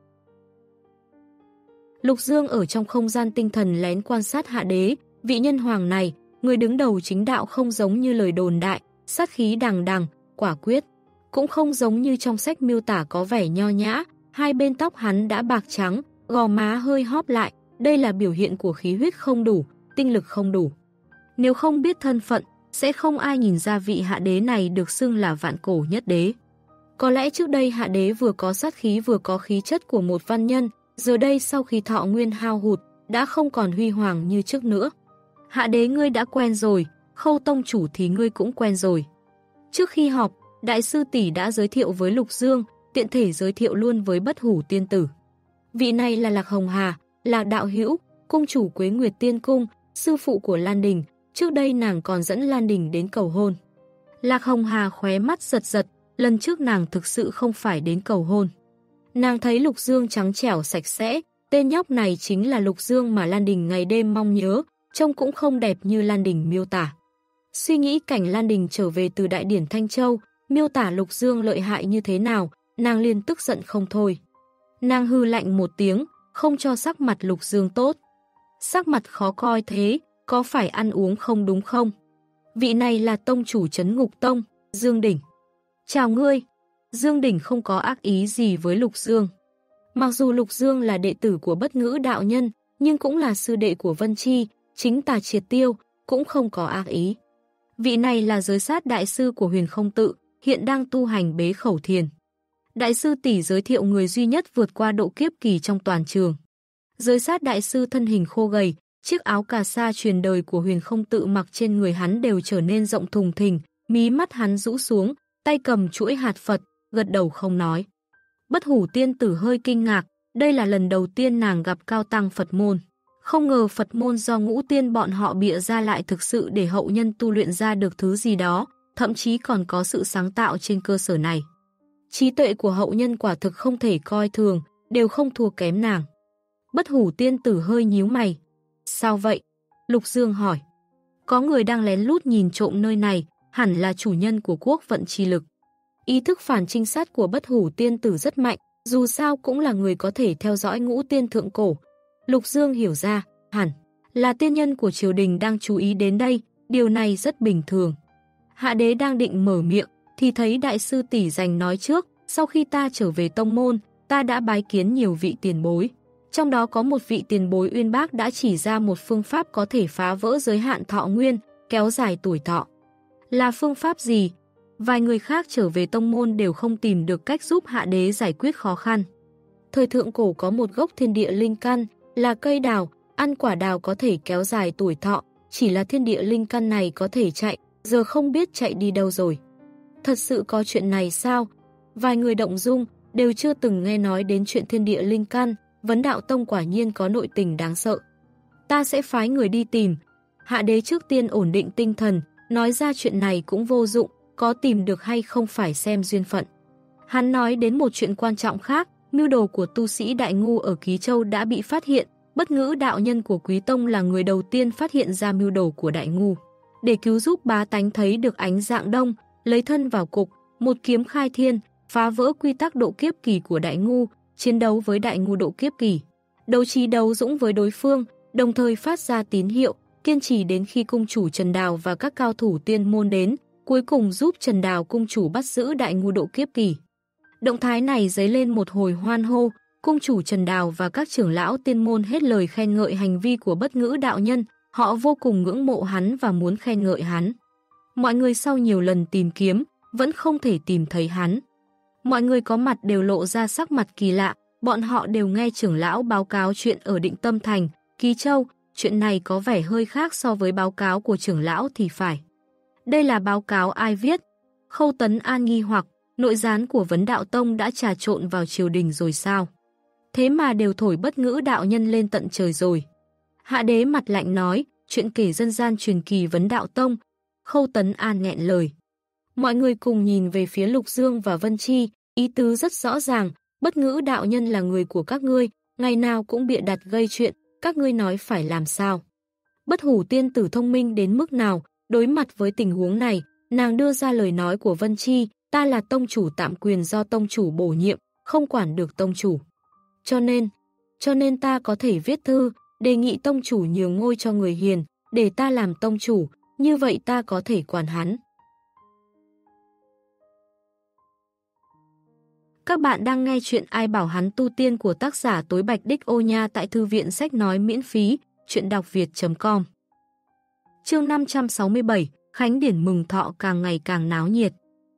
Speaker 1: Lục Dương ở trong không gian tinh thần lén quan sát hạ đế, vị nhân hoàng này, người đứng đầu chính đạo không giống như lời đồn đại, sát khí đằng đằng, quả quyết. Cũng không giống như trong sách miêu tả có vẻ nho nhã, hai bên tóc hắn đã bạc trắng, gò má hơi hóp lại, đây là biểu hiện của khí huyết không đủ, tinh lực không đủ. Nếu không biết thân phận, sẽ không ai nhìn ra vị hạ đế này được xưng là vạn cổ nhất đế. Có lẽ trước đây hạ đế vừa có sát khí vừa có khí chất của một văn nhân, giờ đây sau khi thọ nguyên hao hụt, đã không còn huy hoàng như trước nữa. Hạ đế ngươi đã quen rồi, Khâu tông chủ thì ngươi cũng quen rồi. Trước khi họp, đại sư tỷ đã giới thiệu với Lục Dương, tiện thể giới thiệu luôn với Bất Hủ tiên tử. Vị này là Lạc Hồng Hà, là đạo hữu, cung chủ Quế Nguyệt Tiên Cung, sư phụ của Lan Đình, trước đây nàng còn dẫn Lan Đình đến cầu hôn. Lạc Hồng Hà khóe mắt giật giật, lần trước nàng thực sự không phải đến cầu hôn. Nàng thấy Lục Dương trắng trẻo sạch sẽ, tên nhóc này chính là Lục Dương mà Lan Đình ngày đêm mong nhớ, trông cũng không đẹp như Lan Đình miêu tả. Suy nghĩ cảnh Lan Đình trở về từ đại điển Thanh Châu, miêu tả Lục Dương lợi hại như thế nào, nàng liền tức giận không thôi. Nàng hư lạnh một tiếng, không cho sắc mặt Lục Dương tốt. Sắc mặt khó coi thế, có phải ăn uống không đúng không? Vị này là tông chủ Trấn Ngục Tông, Dương Đỉnh. Chào ngươi. Dương Đỉnh không có ác ý gì với Lục Dương. Mặc dù Lục Dương là đệ tử của Bất Ngữ đạo nhân, nhưng cũng là sư đệ của Vân Chi, chính tà triệt tiêu, cũng không có ác ý. Vị này là giới sát đại sư của Huyền Không Tự, hiện đang tu hành bế khẩu thiền. Đại sư tỷ giới thiệu người duy nhất vượt qua độ kiếp kỳ trong toàn trường. Giới sát đại sư thân hình khô gầy, chiếc áo cà sa truyền đời của Huyền Không Tự mặc trên người hắn đều trở nên rộng thùng thình, mí mắt hắn rũ xuống, tay cầm chuỗi hạt Phật, gật đầu không nói. Bất Hủ tiên tử hơi kinh ngạc, đây là lần đầu tiên nàng gặp cao tăng Phật môn. Không ngờ Phật môn do ngũ tiên bọn họ bịa ra lại thực sự để hậu nhân tu luyện ra được thứ gì đó, thậm chí còn có sự sáng tạo trên cơ sở này. Trí tuệ của hậu nhân quả thực không thể coi thường, đều không thua kém nàng. Bất Hủ tiên tử hơi nhíu mày. Sao vậy? Lục Dương hỏi. Có người đang lén lút nhìn trộm nơi này, hẳn là chủ nhân của quốc vận chi lực. Ý thức phản trinh sát của Bất Hủ tiên tử rất mạnh, dù sao cũng là người có thể theo dõi ngũ tiên thượng cổ. Lục Dương hiểu ra, hẳn là tiên nhân của triều đình đang chú ý đến đây, điều này rất bình thường. Hạ đế đang định mở miệng, thì thấy đại sư tỷ giành nói trước, sau khi ta trở về tông môn, ta đã bái kiến nhiều vị tiền bối. Trong đó có một vị tiền bối uyên bác đã chỉ ra một phương pháp có thể phá vỡ giới hạn thọ nguyên, kéo dài tuổi thọ. Là phương pháp gì? Vài người khác trở về tông môn đều không tìm được cách giúp hạ đế giải quyết khó khăn. Thời thượng cổ có một gốc thiên địa linh căn, là cây đào, ăn quả đào có thể kéo dài tuổi thọ, chỉ là thiên địa linh căn này có thể chạy, giờ không biết chạy đi đâu rồi. Thật sự có chuyện này sao? Vài người động dung, đều chưa từng nghe nói đến chuyện thiên địa linh căn, Vấn Đạo Tông quả nhiên có nội tình đáng sợ. Ta sẽ phái người đi tìm. Hạ đế trước tiên ổn định tinh thần, nói ra chuyện này cũng vô dụng, có tìm được hay không phải xem duyên phận. Hắn nói đến một chuyện quan trọng khác, mưu đồ của tu sĩ Đại Ngu ở Ký Châu đã bị phát hiện, Bất Ngữ đạo nhân của Quý Tông là người đầu tiên phát hiện ra mưu đồ của Đại Ngu. Để cứu giúp bá tánh thấy được ánh dạng đông, lấy thân vào cục, một kiếm khai thiên, phá vỡ quy tắc độ kiếp kỳ của Đại Ngu, chiến đấu với Đại Ngu độ kiếp kỳ. Đấu trí đấu dũng với đối phương, đồng thời phát ra tín hiệu, kiên trì đến khi cung chủ Trần Đào và các cao thủ tiên môn đến, cuối cùng giúp Trần Đào cung chủ bắt giữ Đại Ngu độ kiếp kỳ. Động thái này dấy lên một hồi hoan hô, cung chủ Trần Đào và các trưởng lão tiên môn hết lời khen ngợi hành vi của Bất Ngữ đạo nhân, họ vô cùng ngưỡng mộ hắn và muốn khen ngợi hắn. Mọi người sau nhiều lần tìm kiếm, vẫn không thể tìm thấy hắn. Mọi người có mặt đều lộ ra sắc mặt kỳ lạ, bọn họ đều nghe trưởng lão báo cáo chuyện ở Định Tâm Thành, Ký Châu, chuyện này có vẻ hơi khác so với báo cáo của trưởng lão thì phải. Đây là báo cáo ai viết? Khâu Tấn An nghi hoặc, nội gián của Vấn Đạo Tông đã trà trộn vào triều đình rồi sao? Thế mà đều thổi Bất Ngữ đạo nhân lên tận trời rồi. Hạ đế mặt lạnh nói, chuyện kể dân gian truyền kỳ Vấn Đạo Tông. Khâu Tấn An nghẹn lời. Mọi người cùng nhìn về phía Lục Dương và Vân Chi, ý tứ rất rõ ràng, Bất Ngữ đạo nhân là người của các ngươi, ngày nào cũng bịa đặt gây chuyện, các ngươi nói phải làm sao? Bất Hủ tiên tử thông minh đến mức nào, đối mặt với tình huống này, nàng đưa ra lời nói của Vân Chi, ta là tông chủ tạm quyền do tông chủ bổ nhiệm, không quản được tông chủ. Cho nên, cho nên ta có thể viết thư, đề nghị tông chủ nhường ngôi cho người hiền, để ta làm tông chủ, như vậy ta có thể quản hắn. Các bạn đang nghe chuyện Ai bảo hắn tu tiên của tác giả Tối Bạch Đích Ô Nha tại thư viện sách nói miễn phí, chuyện đọc việt chấm com. Chương năm trăm sáu mươi bảy, Khánh điển mừng thọ càng ngày càng náo nhiệt.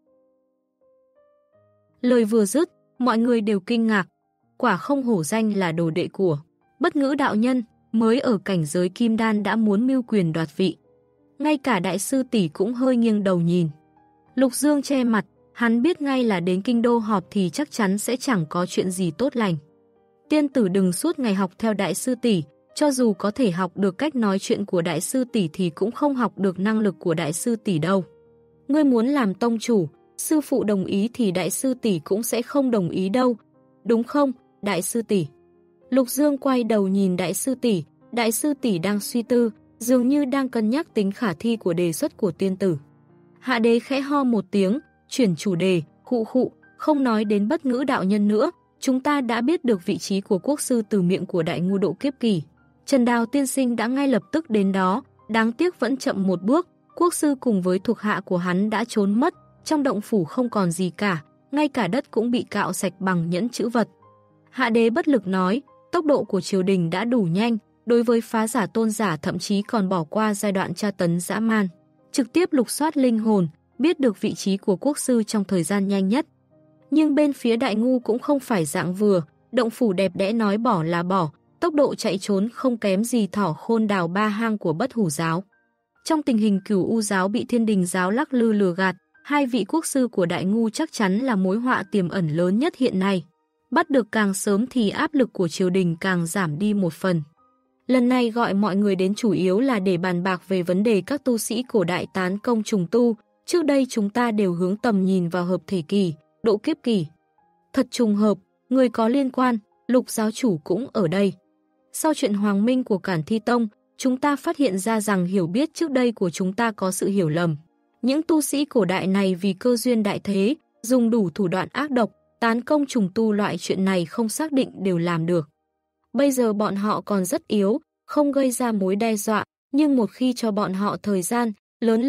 Speaker 1: Lời vừa dứt, mọi người đều kinh ngạc, quả không hổ danh là đồ đệ của Bất Ngữ đạo nhân, mới ở cảnh giới kim đan đã muốn mưu quyền đoạt vị. Ngay cả đại sư tỷ cũng hơi nghiêng đầu nhìn. Lục Dương che mặt, hắn biết ngay là đến kinh đô họp thì chắc chắn sẽ chẳng có chuyện gì tốt lành. Tiên tử đừng suốt ngày học theo đại sư tỷ, cho dù có thể học được cách nói chuyện của đại sư tỷ thì cũng không học được năng lực của đại sư tỷ đâu. Ngươi muốn làm tông chủ, sư phụ đồng ý thì đại sư tỷ cũng sẽ không đồng ý đâu, đúng không, đại sư tỷ? Lục Dương quay đầu nhìn đại sư tỷ, đại sư tỷ đang suy tư, dường như đang cân nhắc tính khả thi của đề xuất của tiên tử. Hạ đế khẽ ho một tiếng, chuyển chủ đề, khụ khụ, không nói đến Bất Ngữ đạo nhân nữa, chúng ta đã biết được vị trí của quốc sư từ miệng của Đại Ngu độ kiếp kỳ. Trần Đào tiên sinh đã ngay lập tức đến đó, đáng tiếc vẫn chậm một bước, quốc sư cùng với thuộc hạ của hắn đã trốn mất, trong động phủ không còn gì cả, ngay cả đất cũng bị cạo sạch bằng nhẫn chữ vật. Hạ đế bất lực nói, tốc độ của triều đình đã đủ nhanh, đối với phá giả tôn giả thậm chí còn bỏ qua giai đoạn tra tấn dã man, trực tiếp lục soát linh hồn, biết được vị trí của quốc sư trong thời gian nhanh nhất. Nhưng bên phía Đại Ngu cũng không phải dạng vừa, động phủ đẹp đẽ nói bỏ là bỏ, tốc độ chạy trốn không kém gì thỏ khôn đào ba hang của Bất Hủ giáo. Trong tình hình Cửu U giáo bị Thiên Đình giáo lắc lư lừa gạt, hai vị quốc sư của Đại Ngu chắc chắn là mối họa tiềm ẩn lớn nhất hiện nay. Bắt được càng sớm thì áp lực của triều đình càng giảm đi một phần. Lần này gọi mọi người đến chủ yếu là để bàn bạc về vấn đề các tu sĩ cổ đại tán công trùng tu. Trước đây chúng ta đều hướng tầm nhìn vào hợp thể kỳ, độ kiếp kỳ. Thật trùng hợp, người có liên quan, Lục giáo chủ cũng ở đây. Sau chuyện Hoàng Minh của Cản Thi Tông, chúng ta phát hiện ra rằng hiểu biết trước đây của chúng ta có sự hiểu lầm. Những tu sĩ cổ đại này vì cơ duyên đại thế, dùng đủ thủ đoạn ác độc, tán công trùng tu loại chuyện này không xác định đều làm được. Bây giờ bọn họ còn rất yếu, không gây ra mối đe dọa, nhưng một khi cho bọn họ thời gian, lớn lên,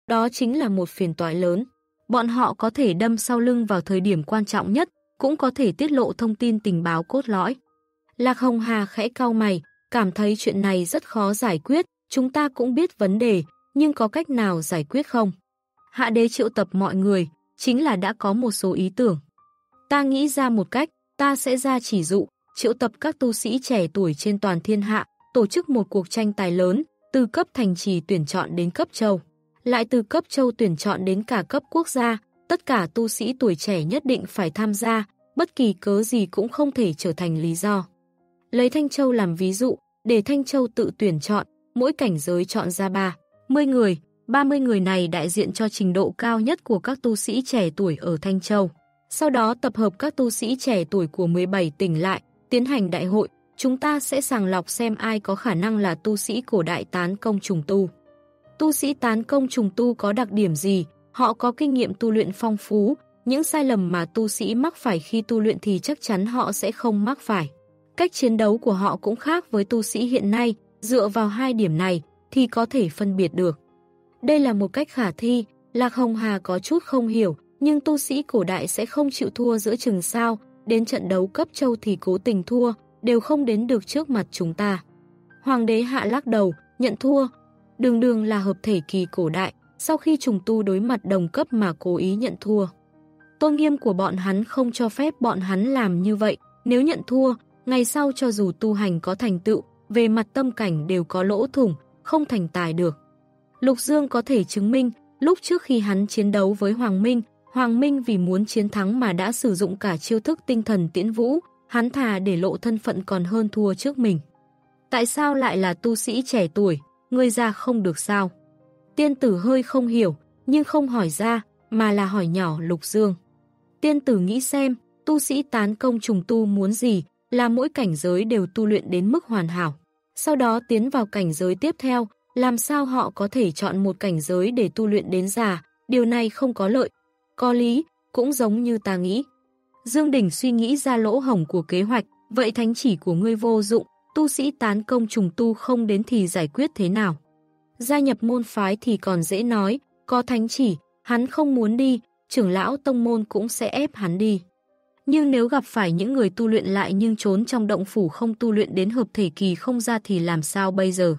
Speaker 1: Đó chính là một phiền toái lớn. Bọn họ có thể đâm sau lưng vào thời điểm quan trọng nhất, cũng có thể tiết lộ thông tin tình báo cốt lõi. Lạc Hồng Hà khẽ cau mày, cảm thấy chuyện này rất khó giải quyết, chúng ta cũng biết vấn đề, nhưng có cách nào giải quyết không? Hạ đế triệu tập mọi người, chính là đã có một số ý tưởng. Ta nghĩ ra một cách, ta sẽ ra chỉ dụ, triệu tập các tu sĩ trẻ tuổi trên toàn thiên hạ, tổ chức một cuộc tranh tài lớn, từ cấp thành trì tuyển chọn đến cấp châu. Lại từ cấp châu tuyển chọn đến cả cấp quốc gia, tất cả tu sĩ tuổi trẻ nhất định phải tham gia, bất kỳ cớ gì cũng không thể trở thành lý do. Lấy Thanh Châu làm ví dụ, để Thanh Châu tự tuyển chọn, mỗi cảnh giới chọn ra ba mươi người, ba mươi người này đại diện cho trình độ cao nhất của các tu sĩ trẻ tuổi ở Thanh Châu. Sau đó tập hợp các tu sĩ trẻ tuổi của mười bảy tỉnh lại, tiến hành đại hội, chúng ta sẽ sàng lọc xem ai có khả năng là tu sĩ cổ đại tán công trùng tu. Tu sĩ tán công trùng tu có đặc điểm gì? Họ có kinh nghiệm tu luyện phong phú, những sai lầm mà tu sĩ mắc phải khi tu luyện thì chắc chắn họ sẽ không mắc phải. Cách chiến đấu của họ cũng khác với tu sĩ hiện nay, dựa vào hai điểm này thì có thể phân biệt được. Đây là một cách khả thi, Lạc Hồng Hà có chút không hiểu, nhưng tu sĩ cổ đại sẽ không chịu thua giữa chừng sao, đến trận đấu cấp châu thì cố tình thua, đều không đến được trước mặt chúng ta. Hoàng đế Hạ lắc đầu, nhận thua. Đường đường là hợp thể kỳ cổ đại, sau khi trùng tu đối mặt đồng cấp mà cố ý nhận thua. Tôn nghiêm của bọn hắn không cho phép bọn hắn làm như vậy, nếu nhận thua, ngày sau cho dù tu hành có thành tựu, về mặt tâm cảnh đều có lỗ thủng, không thành tài được. Lục Dương có thể chứng minh, lúc trước khi hắn chiến đấu với Hoàng Minh, Hoàng Minh vì muốn chiến thắng mà đã sử dụng cả chiêu thức tinh thần tiễn vũ, hắn thà để lộ thân phận còn hơn thua trước mình. Tại sao lại là tu sĩ trẻ tuổi, người già không được sao? Tiên tử hơi không hiểu, nhưng không hỏi ra, mà là hỏi nhỏ Lục Dương. Tiên tử nghĩ xem, tu sĩ tán công trùng tu muốn gì, là mỗi cảnh giới đều tu luyện đến mức hoàn hảo. Sau đó tiến vào cảnh giới tiếp theo, làm sao họ có thể chọn một cảnh giới để tu luyện đến già, điều này không có lợi. Có lý, cũng giống như ta nghĩ. Dương Đình suy nghĩ ra lỗ hổng của kế hoạch, vậy thánh chỉ của ngươi vô dụng, tu sĩ tán công trùng tu không đến thì giải quyết thế nào? Gia nhập môn phái thì còn dễ nói, có thánh chỉ, hắn không muốn đi, trưởng lão tông môn cũng sẽ ép hắn đi. Nhưng nếu gặp phải những người tu luyện lại nhưng trốn trong động phủ không tu luyện đến hợp thể kỳ không ra thì làm sao bây giờ?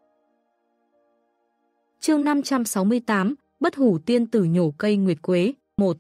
Speaker 1: Chương năm trăm sáu mươi tám, Bất Hủ Tiên Tử nhổ cây nguyệt quế, một.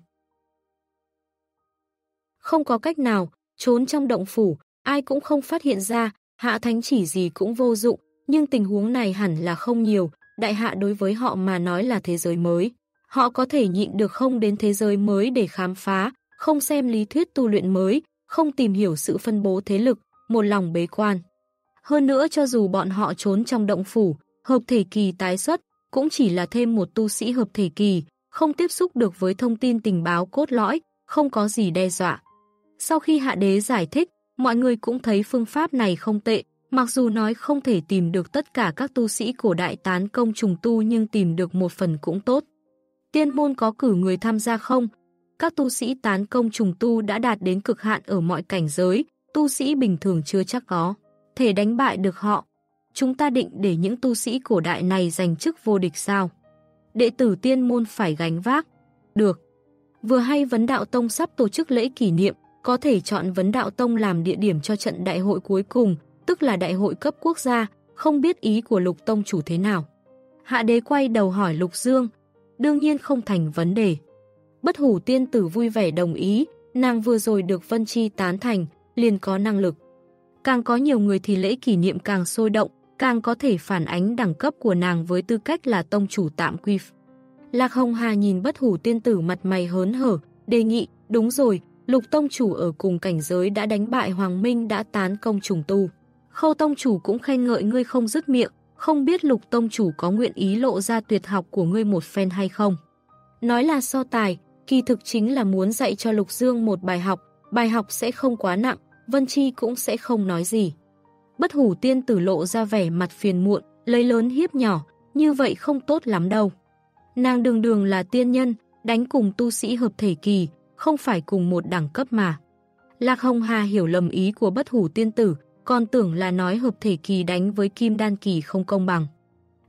Speaker 1: Không có cách nào, trốn trong động phủ, ai cũng không phát hiện ra, hạ thánh chỉ gì cũng vô dụng, nhưng tình huống này hẳn là không nhiều, đại hạ đối với họ mà nói là thế giới mới. Họ có thể nhịn được không đến thế giới mới để khám phá, không xem lý thuyết tu luyện mới, không tìm hiểu sự phân bố thế lực, một lòng bế quan. Hơn nữa cho dù bọn họ trốn trong động phủ, hợp thể kỳ tái xuất, cũng chỉ là thêm một tu sĩ hợp thể kỳ, không tiếp xúc được với thông tin tình báo cốt lõi, không có gì đe dọa. Sau khi hạ đế giải thích, mọi người cũng thấy phương pháp này không tệ, mặc dù nói không thể tìm được tất cả các tu sĩ cổ đại tán công trùng tu nhưng tìm được một phần cũng tốt. Tiên môn có cử người tham gia không? Các tu sĩ tán công trùng tu đã đạt đến cực hạn ở mọi cảnh giới, tu sĩ bình thường chưa chắc có thể đánh bại được họ. Chúng ta định để những tu sĩ cổ đại này giành chức vô địch sao? Đệ tử tiên môn phải gánh vác. Được. Vừa hay Vấn Đạo Tông sắp tổ chức lễ kỷ niệm, có thể chọn Vấn Đạo Tông làm địa điểm cho trận đại hội cuối cùng, tức là đại hội cấp quốc gia, không biết ý của Lục Tông chủ thế nào. Hạ đế quay đầu hỏi Lục Dương, đương nhiên không thành vấn đề. Bất Hủ Tiên Tử vui vẻ đồng ý, nàng vừa rồi được Vân Chi tán thành, liền có năng lực. Càng có nhiều người thì lễ kỷ niệm càng sôi động, càng có thể phản ánh đẳng cấp của nàng với tư cách là tông chủ tạm quy. Lạc Hồng Hà nhìn Bất Hủ Tiên Tử mặt mày hớn hở, đề nghị, đúng rồi, Lục tông chủ ở cùng cảnh giới đã đánh bại Hoàng Minh đã tán công trùng tu. Khâu tông chủ cũng khen ngợi ngươi không dứt miệng, không biết Lục tông chủ có nguyện ý lộ ra tuyệt học của ngươi một phen hay không. Nói là so tài, kỳ thực chính là muốn dạy cho Lục Dương một bài học, bài học sẽ không quá nặng, Vân Chi cũng sẽ không nói gì. Bất Hủ Tiên Tử lộ ra vẻ mặt phiền muộn, lấy lớn hiếp nhỏ, như vậy không tốt lắm đâu. Nàng đường đường là tiên nhân, đánh cùng tu sĩ hợp thể kỳ, không phải cùng một đẳng cấp mà. Lạc Hồng Hà hiểu lầm ý của Bất Hủ Tiên Tử, còn tưởng là nói hợp thể kỳ đánh với kim đan kỳ không công bằng.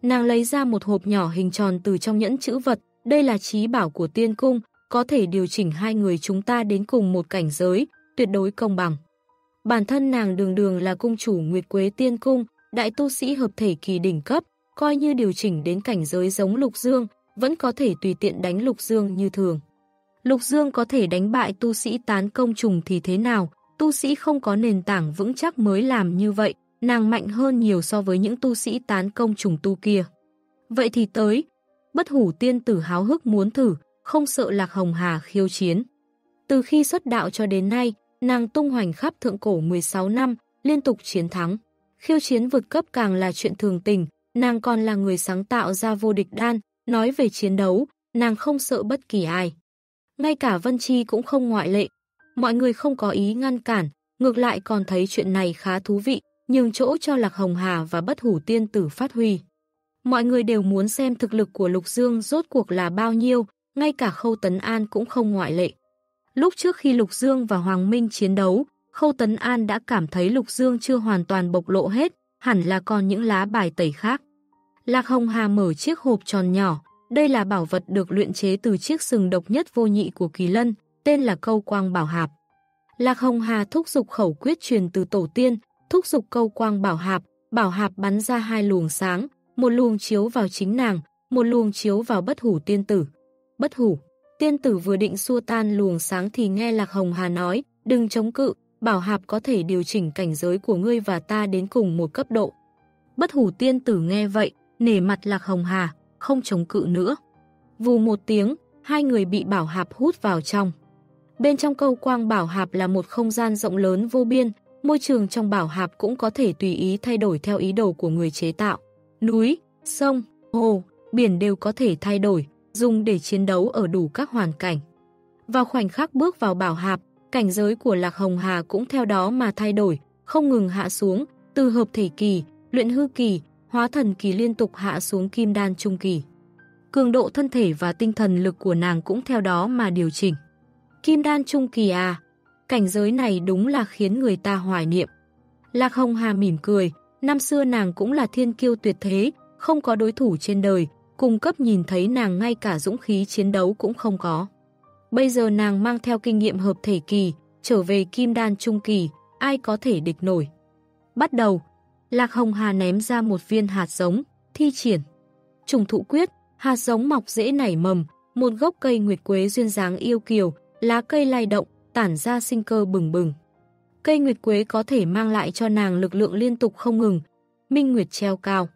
Speaker 1: Nàng lấy ra một hộp nhỏ hình tròn từ trong nhẫn trữ vật, đây là trí bảo của tiên cung, có thể điều chỉnh hai người chúng ta đến cùng một cảnh giới, tuyệt đối công bằng. Bản thân nàng đường đường là cung chủ Nguyệt Quế Tiên Cung, đại tu sĩ hợp thể kỳ đỉnh cấp, coi như điều chỉnh đến cảnh giới giống Lục Dương, vẫn có thể tùy tiện đánh Lục Dương như thường. Lục Dương có thể đánh bại tu sĩ tán công trùng thì thế nào, tu sĩ không có nền tảng vững chắc mới làm như vậy, nàng mạnh hơn nhiều so với những tu sĩ tán công trùng tu kia. Vậy thì tới, Bất Hủ tiên tử háo hức muốn thử, không sợ Lạc Hồng Hà khiêu chiến. Từ khi xuất đạo cho đến nay, nàng tung hoành khắp thượng cổ mười sáu năm, liên tục chiến thắng. Khiêu chiến vượt cấp càng là chuyện thường tình, nàng còn là người sáng tạo ra vô địch đan, nói về chiến đấu, nàng không sợ bất kỳ ai. Ngay cả Vân Chi cũng không ngoại lệ. Mọi người không có ý ngăn cản, ngược lại còn thấy chuyện này khá thú vị, nhường chỗ cho Lạc Hồng Hà và Bất Hủ tiên tử phát huy. Mọi người đều muốn xem thực lực của Lục Dương rốt cuộc là bao nhiêu, ngay cả Khâu Tấn An cũng không ngoại lệ. Lúc trước khi Lục Dương và Hoàng Minh chiến đấu, Khâu Tấn An đã cảm thấy Lục Dương chưa hoàn toàn bộc lộ hết, hẳn là còn những lá bài tẩy khác. Lạc Hồng Hà mở chiếc hộp tròn nhỏ, đây là bảo vật được luyện chế từ chiếc sừng độc nhất vô nhị của Kỳ Lân, tên là Câu Quang Bảo Hạp. Lạc Hồng Hà thúc giục khẩu quyết truyền từ tổ tiên, thúc giục Câu Quang Bảo Hạp, bảo hạp bắn ra hai luồng sáng, một luồng chiếu vào chính nàng, một luồng chiếu vào Bất Hủ tiên tử. Bất Hủ tiên tử vừa định xua tan luồng sáng thì nghe Lạc Hồng Hà nói, đừng chống cự, bảo hạp có thể điều chỉnh cảnh giới của ngươi và ta đến cùng một cấp độ. Bất Hủ tiên tử nghe vậy, nể mặt Lạc Hồng Hà, không chống cự nữa. Vù một tiếng, hai người bị bảo hạp hút vào trong. Bên trong Câu Quang Bảo Hạp là một không gian rộng lớn vô biên, môi trường trong bảo hạp cũng có thể tùy ý thay đổi theo ý đồ của người chế tạo. Núi, sông, hồ, biển đều có thể thay đổi, dùng để chiến đấu ở đủ các hoàn cảnh. Vào khoảnh khắc bước vào bảo hạp, cảnh giới của Lạc Hồng Hà cũng theo đó mà thay đổi, không ngừng hạ xuống, từ hợp thể kỳ, luyện hư kỳ, hóa thần kỳ liên tục hạ xuống kim đan trung kỳ. Cường độ thân thể và tinh thần lực của nàng cũng theo đó mà điều chỉnh. Kim đan trung kỳ à, cảnh giới này đúng là khiến người ta hoài niệm. Lạc Hồng Hà mỉm cười, năm xưa nàng cũng là thiên kiêu tuyệt thế, không có đối thủ trên đời, cùng cấp nhìn thấy nàng ngay cả dũng khí chiến đấu cũng không có. Bây giờ nàng mang theo kinh nghiệm hợp thể kỳ, trở về kim đan trung kỳ, ai có thể địch nổi. Bắt đầu, Lạc Hồng Hà ném ra một viên hạt giống, thi triển. Trùng thụ quyết, hạt giống mọc rễ nảy mầm, một gốc cây nguyệt quế duyên dáng yêu kiều, lá cây lay động, tản ra sinh cơ bừng bừng. Cây nguyệt quế có thể mang lại cho nàng lực lượng liên tục không ngừng, minh nguyệt treo cao.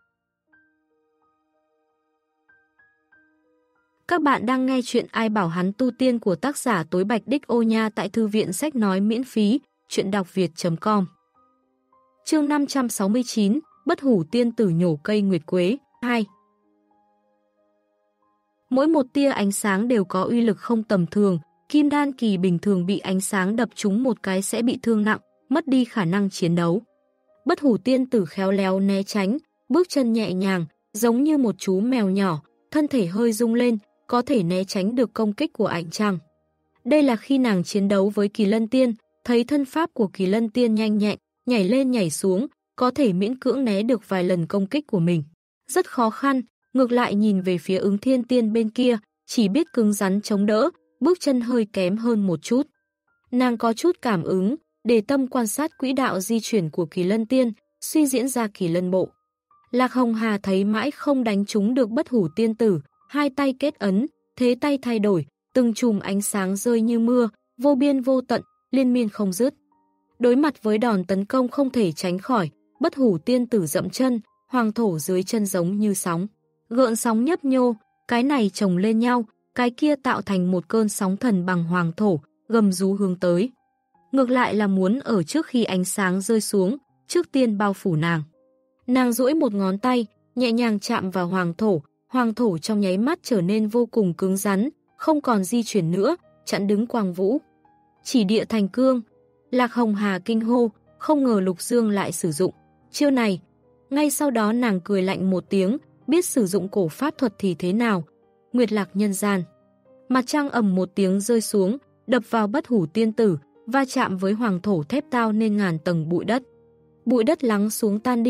Speaker 1: Các bạn đang nghe chuyện Ai Bảo Hắn Tu Tiên của tác giả Tối Bạch Đích Ô Nha tại thư viện sách nói miễn phí, chuyện đọc việt chấm com. Chương năm trăm sáu mươi chín, Bất Hủ tiên tử nhổ cây nguyệt quế, hai. Mỗi một tia ánh sáng đều có uy lực không tầm thường, kim đan kỳ bình thường bị ánh sáng đập trúng một cái sẽ bị thương nặng, mất đi khả năng chiến đấu. Bất Hủ tiên tử khéo léo né tránh, bước chân nhẹ nhàng, giống như một chú mèo nhỏ, thân thể hơi rung lên, có thể né tránh được công kích của Ảnh Trăng. Đây là khi nàng chiến đấu với Kỳ Lân Tiên, thấy thân pháp của Kỳ Lân Tiên nhanh nhẹn, nhảy lên nhảy xuống, có thể miễn cưỡng né được vài lần công kích của mình. Rất khó khăn, ngược lại nhìn về phía Ứng Thiên Tiên bên kia, chỉ biết cứng rắn chống đỡ, bước chân hơi kém hơn một chút. Nàng có chút cảm ứng, để tâm quan sát quỹ đạo di chuyển của Kỳ Lân Tiên, suy diễn ra Kỳ Lân Bộ. Lạc Hồng Hà thấy mãi không đánh trúng được Bất Hủ tiên tử, hai tay kết ấn, thế tay thay đổi, từng chùm ánh sáng rơi như mưa, vô biên vô tận, liên miên không dứt. Đối mặt với đòn tấn công không thể tránh khỏi, Bất Hủ tiên tử dậm chân, hoàng thổ dưới chân giống như sóng. Gợn sóng nhấp nhô, cái này chồng lên nhau, cái kia tạo thành một cơn sóng thần bằng hoàng thổ, gầm rú hướng tới. Ngược lại là muốn ở trước khi ánh sáng rơi xuống, trước tiên bao phủ nàng. Nàng duỗi một ngón tay, nhẹ nhàng chạm vào hoàng thổ, hoàng thổ trong nháy mắt trở nên vô cùng cứng rắn, không còn di chuyển nữa, chặn đứng quang vũ. Chỉ địa thành cương, Lạc Hồng Hà kinh hô, không ngờ Lục Dương lại sử dụng chiêu này. Ngay sau đó nàng cười lạnh một tiếng, biết sử dụng cổ pháp thuật thì thế nào. Nguyệt lạc nhân gian. Mặt trăng ầm một tiếng rơi xuống, đập vào Bất Hủ tiên tử, va chạm với hoàng thổ thép tao nên ngàn tầng bụi đất. Bụi đất lắng xuống tan đi,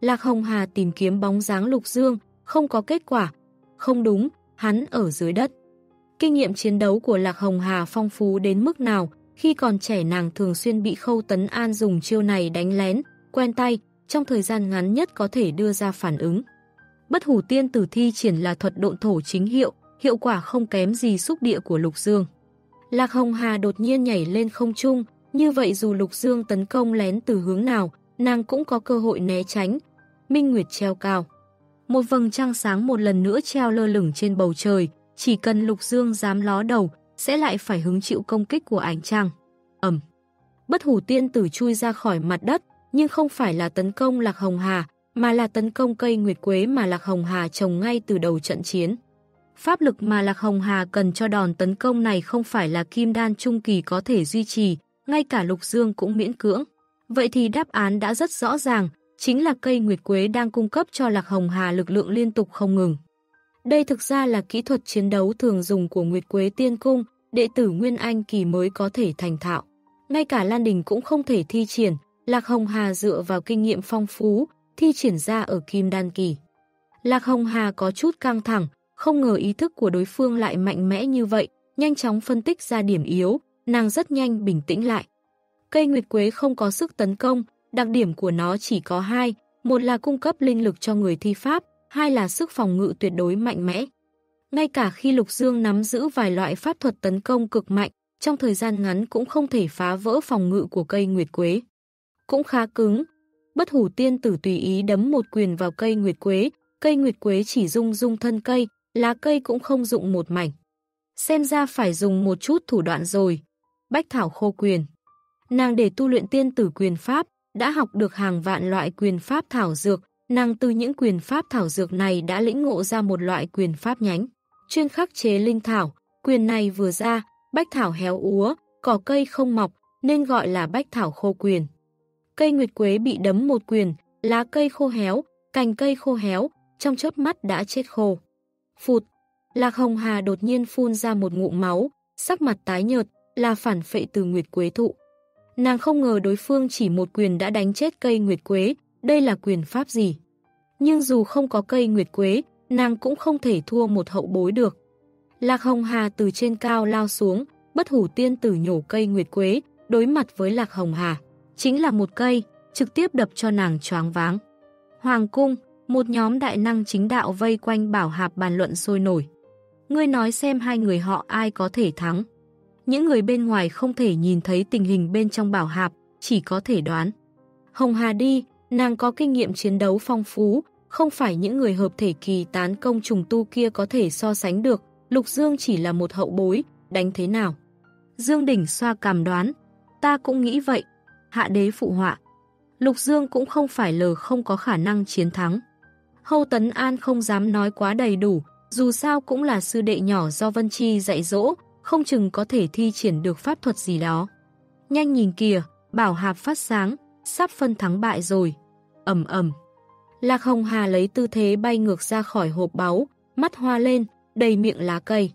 Speaker 1: Lạc Hồng Hà tìm kiếm bóng dáng Lục Dương, không có kết quả. Không đúng, hắn ở dưới đất. Kinh nghiệm chiến đấu của Lạc Hồng Hà phong phú đến mức nào, khi còn trẻ nàng thường xuyên bị Khâu Tấn An dùng chiêu này đánh lén, quen tay, trong thời gian ngắn nhất có thể đưa ra phản ứng. Bất Hủ Tiên Tử thi triển là thuật độn thổ chính hiệu, hiệu quả không kém gì xúc địa của Lục Dương. Lạc Hồng Hà đột nhiên nhảy lên không trung, như vậy dù Lục Dương tấn công lén từ hướng nào, nàng cũng có cơ hội né tránh. Minh Nguyệt treo cao. Một vầng trăng sáng một lần nữa treo lơ lửng trên bầu trời, chỉ cần Lục Dương dám ló đầu, sẽ lại phải hứng chịu công kích của ánh trăng. Ầm. Bất Hủ Tiên Tử chui ra khỏi mặt đất, nhưng không phải là tấn công Lạc Hồng Hà, mà là tấn công cây nguyệt quế mà Lạc Hồng Hà trồng ngay từ đầu trận chiến. Pháp lực mà Lạc Hồng Hà cần cho đòn tấn công này không phải là kim đan trung kỳ có thể duy trì, ngay cả Lục Dương cũng miễn cưỡng. Vậy thì đáp án đã rất rõ ràng, chính là cây nguyệt quế đang cung cấp cho Lạc Hồng Hà lực lượng liên tục không ngừng. Đây thực ra là kỹ thuật chiến đấu thường dùng của Nguyệt Quế Tiên Cung, đệ tử Nguyên Anh kỳ mới có thể thành thạo. Ngay cả Lan Đình cũng không thể thi triển, Lạc Hồng Hà dựa vào kinh nghiệm phong phú, thi triển ra ở kim đan kỳ. Lạc Hồng Hà có chút căng thẳng, không ngờ ý thức của đối phương lại mạnh mẽ như vậy, nhanh chóng phân tích ra điểm yếu, nàng rất nhanh bình tĩnh lại. Cây nguyệt quế không có sức tấn công, đặc điểm của nó chỉ có hai, một là cung cấp linh lực cho người thi pháp, hai là sức phòng ngự tuyệt đối mạnh mẽ. Ngay cả khi Lục Dương nắm giữ vài loại pháp thuật tấn công cực mạnh, trong thời gian ngắn cũng không thể phá vỡ phòng ngự của cây nguyệt quế. Cũng khá cứng. Bất Hủ Tiên Tử tùy ý đấm một quyền vào cây nguyệt quế, cây nguyệt quế chỉ rung rung thân cây, lá cây cũng không rụng một mảnh. Xem ra phải dùng một chút thủ đoạn rồi. Bách Thảo Khô Quyền. Nàng để tu luyện tiên tử quyền pháp, đã học được hàng vạn loại quyền pháp thảo dược, nàng từ những quyền pháp thảo dược này đã lĩnh ngộ ra một loại quyền pháp nhánh, chuyên khắc chế linh thảo. Quyền này vừa ra, bách thảo héo úa, cỏ cây không mọc, nên gọi là Bách Thảo Khô Quyền. Cây nguyệt quế bị đấm một quyền, lá cây khô héo, cành cây khô héo, trong chớp mắt đã chết khô. Phụt, Lạc Hồng Hà đột nhiên phun ra một ngụm máu, sắc mặt tái nhợt, là phản phệ từ nguyệt quế thụ. Nàng không ngờ đối phương chỉ một quyền đã đánh chết cây nguyệt quế, đây là quyền pháp gì? Nhưng dù không có cây nguyệt quế, nàng cũng không thể thua một hậu bối được. Lạc Hồng Hà từ trên cao lao xuống, Bất Hủ Tiên Tử nhổ cây nguyệt quế, đối mặt với Lạc Hồng Hà. Chính là một cây, trực tiếp đập cho nàng choáng váng. Hoàng cung, một nhóm đại năng chính đạo vây quanh Bảo Hạp bàn luận sôi nổi. Ngươi nói xem hai người họ ai có thể thắng. Những người bên ngoài không thể nhìn thấy tình hình bên trong Bảo Hạp, chỉ có thể đoán. Hồng Hà đi, nàng có kinh nghiệm chiến đấu phong phú, không phải những người hợp thể kỳ tán công trùng tu kia có thể so sánh được. Lục Dương chỉ là một hậu bối, đánh thế nào? Dương Đỉnh xoa cằm đoán. Ta cũng nghĩ vậy. Hạ đế phụ họa. Lục Dương cũng không phải lờ không có khả năng chiến thắng. Hâu Tấn An không dám nói quá đầy đủ, dù sao cũng là sư đệ nhỏ do Vân Chi dạy dỗ, không chừng có thể thi triển được pháp thuật gì đó. Nhanh nhìn kìa, Bảo Hạp phát sáng, sắp phân thắng bại rồi. Ầm ầm. Lạc Hồng Hà lấy tư thế bay ngược ra khỏi hộp báu, mắt hoa lên, đầy miệng lá cây.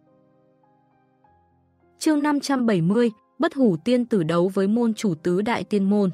Speaker 1: Chương năm trăm bảy mươi, Bất Hủ Tiên Tử đấu với môn chủ tứ đại tiên môn.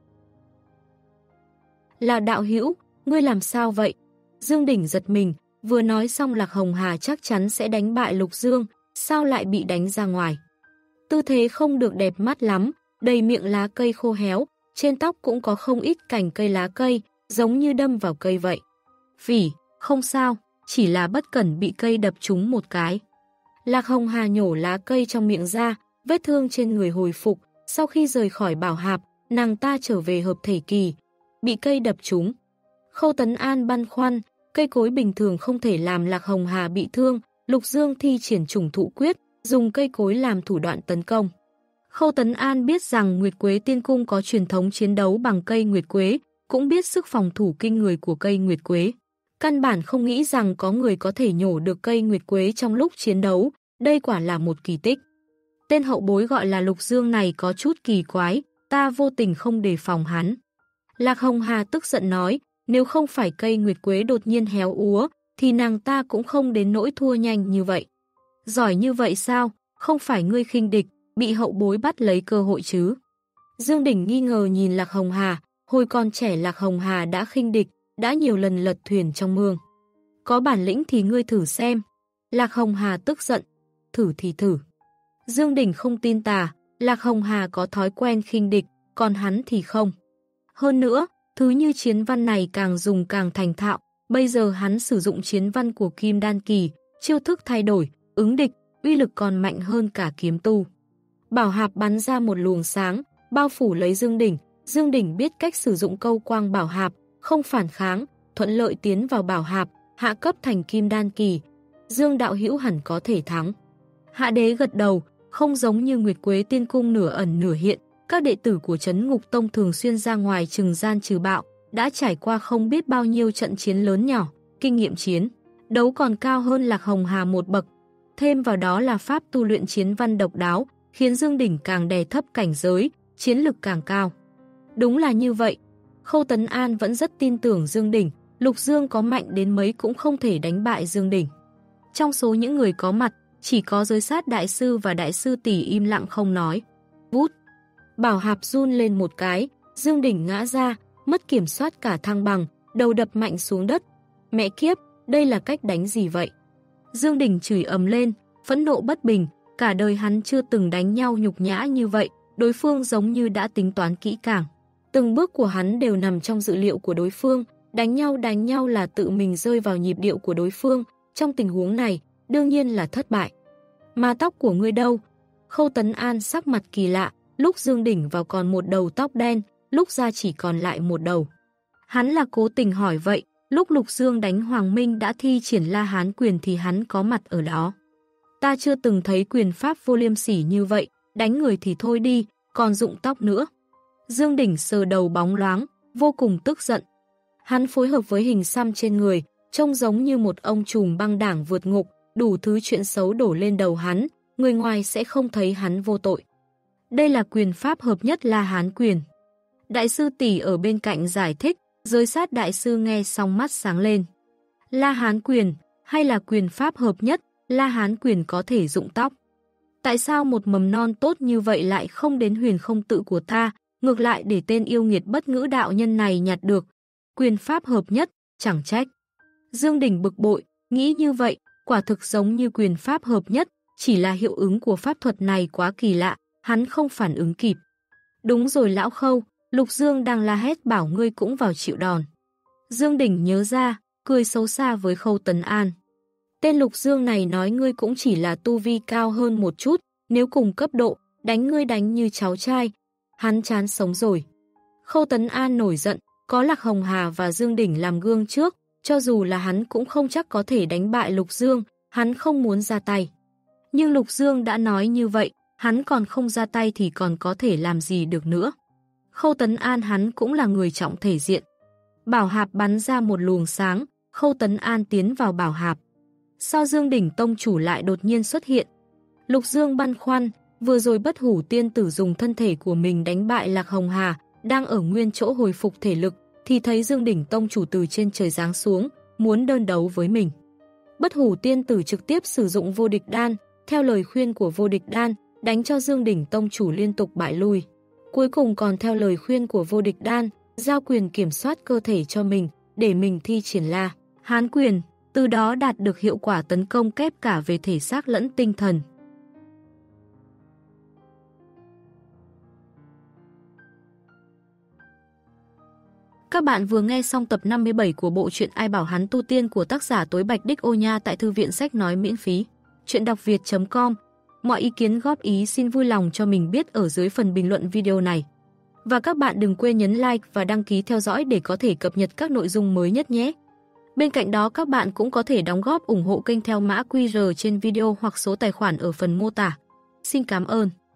Speaker 1: Là đạo hữu, ngươi làm sao vậy? Dương Đỉnh giật mình, vừa nói xong Lạc Hồng Hà chắc chắn sẽ đánh bại Lục Dương, sao lại bị đánh ra ngoài? Tư thế không được đẹp mắt lắm, đầy miệng lá cây khô héo, trên tóc cũng có không ít cành cây lá cây, giống như đâm vào cây vậy. Phỉ, không sao, chỉ là bất cẩn bị cây đập trúng một cái. Lạc Hồng Hà nhổ lá cây trong miệng ra, vết thương trên người hồi phục, sau khi rời khỏi Bảo Hạp, nàng ta trở về hợp thể kỳ, bị cây đập trúng. Khâu Tấn An băn khoăn, cây cối bình thường không thể làm Lạc Hồng Hà bị thương, Lục Dương thi triển trùng thụ quyết, dùng cây cối làm thủ đoạn tấn công. Khâu Tấn An biết rằng Nguyệt Quế Tiên Cung có truyền thống chiến đấu bằng cây Nguyệt Quế, cũng biết sức phòng thủ kinh người của cây Nguyệt Quế. Căn bản không nghĩ rằng có người có thể nhổ được cây Nguyệt Quế trong lúc chiến đấu, đây quả là một kỳ tích. Tên hậu bối gọi là Lục Dương này có chút kỳ quái, ta vô tình không đề phòng hắn. Lạc Hồng Hà tức giận nói, nếu không phải cây Nguyệt Quế đột nhiên héo úa, thì nàng ta cũng không đến nỗi thua nhanh như vậy. Giỏi như vậy sao, không phải ngươi khinh địch, bị hậu bối bắt lấy cơ hội chứ? Dương Đỉnh nghi ngờ nhìn Lạc Hồng Hà, Hồi còn trẻ Lạc Hồng Hà đã khinh địch, đã nhiều lần lật thuyền trong mương. Có bản lĩnh thì ngươi thử xem. Lạc Hồng Hà tức giận. Thử thì thử. Dương Đình không tin tà, Lạc Hồng Hà có thói quen khinh địch, còn hắn thì không. Hơn nữa, thứ như chiến văn này càng dùng càng thành thạo, bây giờ hắn sử dụng chiến văn của Kim Đan Kỳ, chiêu thức thay đổi, ứng địch, uy lực còn mạnh hơn cả kiếm tu. Bảo hạp bắn ra một luồng sáng, bao phủ lấy Dương Đình. Dương Đình biết cách sử dụng câu quang bảo hạp, không phản kháng, thuận lợi tiến vào bảo hạp, hạ cấp thành Kim Đan Kỳ. Dương đạo hữu hẳn có thể thắng. Hạ đế gật đầu, không giống như Nguyệt Quế Tiên Cung nửa ẩn nửa hiện, các đệ tử của Trấn Ngục Tông thường xuyên ra ngoài trừng gian trừ bạo, đã trải qua không biết bao nhiêu trận chiến lớn nhỏ, kinh nghiệm chiến đấu còn cao hơn Lạc Hồng Hà một bậc. Thêm vào đó là pháp tu luyện chiến văn độc đáo, khiến Dương Đình càng đè thấp cảnh giới, chiến lực càng cao. Đúng là như vậy. Khâu Tấn An vẫn rất tin tưởng Dương Đình, Lục Dương có mạnh đến mấy cũng không thể đánh bại Dương Đình. Trong số những người có mặt, chỉ có Giới Sát Đại Sư và Đại Sư Tỷ im lặng không nói. Vút! Bảo hạp run lên một cái, Dương Đình ngã ra, mất kiểm soát cả thăng bằng, đầu đập mạnh xuống đất. Mẹ kiếp, đây là cách đánh gì vậy? Dương Đình chửi ầm lên, phẫn nộ bất bình, cả đời hắn chưa từng đánh nhau nhục nhã như vậy, đối phương giống như đã tính toán kỹ càng. Từng bước của hắn đều nằm trong dự liệu của đối phương, đánh nhau đánh nhau là tự mình rơi vào nhịp điệu của đối phương, trong tình huống này, đương nhiên là thất bại. Mà tóc của ngươi đâu? Khâu Tấn An sắc mặt kỳ lạ, lúc Dương Đình vào còn một đầu tóc đen, lúc ra chỉ còn lại một đầu. Hắn là cố tình hỏi vậy, lúc Lục Dương đánh Hoàng Minh đã thi triển La Hán quyền thì hắn có mặt ở đó. Ta chưa từng thấy quyền pháp vô liêm sỉ như vậy, đánh người thì thôi đi, còn dụng tóc nữa. Dương Đình sờ đầu bóng loáng, vô cùng tức giận. Hắn phối hợp với hình xăm trên người, trông giống như một ông trùm băng đảng vượt ngục, đủ thứ chuyện xấu đổ lên đầu hắn, người ngoài sẽ không thấy hắn vô tội. Đây là quyền pháp hợp nhất La Hán quyền. Đại sư Tỷ ở bên cạnh giải thích, Giới Sát Đại Sư nghe xong mắt sáng lên. La Hán quyền, hay là quyền pháp hợp nhất, La Hán quyền có thể dụng tóc. Tại sao một mầm non tốt như vậy lại không đến Huyền Không Tự của ta, ngược lại để tên yêu nghiệt bất ngữ đạo nhân này nhặt được? Quyền pháp hợp nhất, chẳng trách. Dương Đình bực bội, nghĩ như vậy, quả thực giống như quyền pháp hợp nhất, chỉ là hiệu ứng của pháp thuật này quá kỳ lạ, hắn không phản ứng kịp. Đúng rồi lão Khâu, Lục Dương đang la hét bảo ngươi cũng vào chịu đòn. Dương Đình nhớ ra, cười xấu xa với Khâu Tấn An. Tên Lục Dương này nói ngươi cũng chỉ là tu vi cao hơn một chút, nếu cùng cấp độ, đánh ngươi đánh như cháu trai. Hắn chán sống rồi. Khâu Tấn An nổi giận, có Lạc Hồng Hà và Dương Đình làm gương trước, cho dù là hắn cũng không chắc có thể đánh bại Lục Dương, hắn không muốn ra tay. Nhưng Lục Dương đã nói như vậy, hắn còn không ra tay thì còn có thể làm gì được nữa. Khâu Tấn An hắn cũng là người trọng thể diện. Bảo hạp bắn ra một luồng sáng, Khâu Tấn An tiến vào bảo hạp. Sao Dương Đỉnh Tông chủ lại đột nhiên xuất hiện? Lục Dương băn khoăn, vừa rồi Bất Hủ Tiên Tử dùng thân thể của mình đánh bại Lạc Hồng Hà, đang ở nguyên chỗ hồi phục thể lực, thì thấy Dương Đỉnh Tông chủ từ trên trời giáng xuống, muốn đơn đấu với mình. Bất Hủ Tiên Tử trực tiếp sử dụng vô địch đan, theo lời khuyên của vô địch đan, đánh cho Dương Đỉnh Tông chủ liên tục bại lui. Cuối cùng còn theo lời khuyên của vô địch đan, giao quyền kiểm soát cơ thể cho mình, để mình thi triển La Hán quyền, từ đó đạt được hiệu quả tấn công kép cả về thể xác lẫn tinh thần. Các bạn vừa nghe xong tập năm mươi bảy của bộ truyện Ai Bảo Hắn Tu Tiên của tác giả Tối Bạch Đích Ô Nha tại Thư viện Sách Nói miễn phí. Chuyện đọc việt chấm com. Mọi ý kiến góp ý xin vui lòng cho mình biết ở dưới phần bình luận video này. Và các bạn đừng quên nhấn like và đăng ký theo dõi để có thể cập nhật các nội dung mới nhất nhé. Bên cạnh đó các bạn cũng có thể đóng góp ủng hộ kênh theo mã quy rờ trên video hoặc số tài khoản ở phần mô tả. Xin cảm ơn.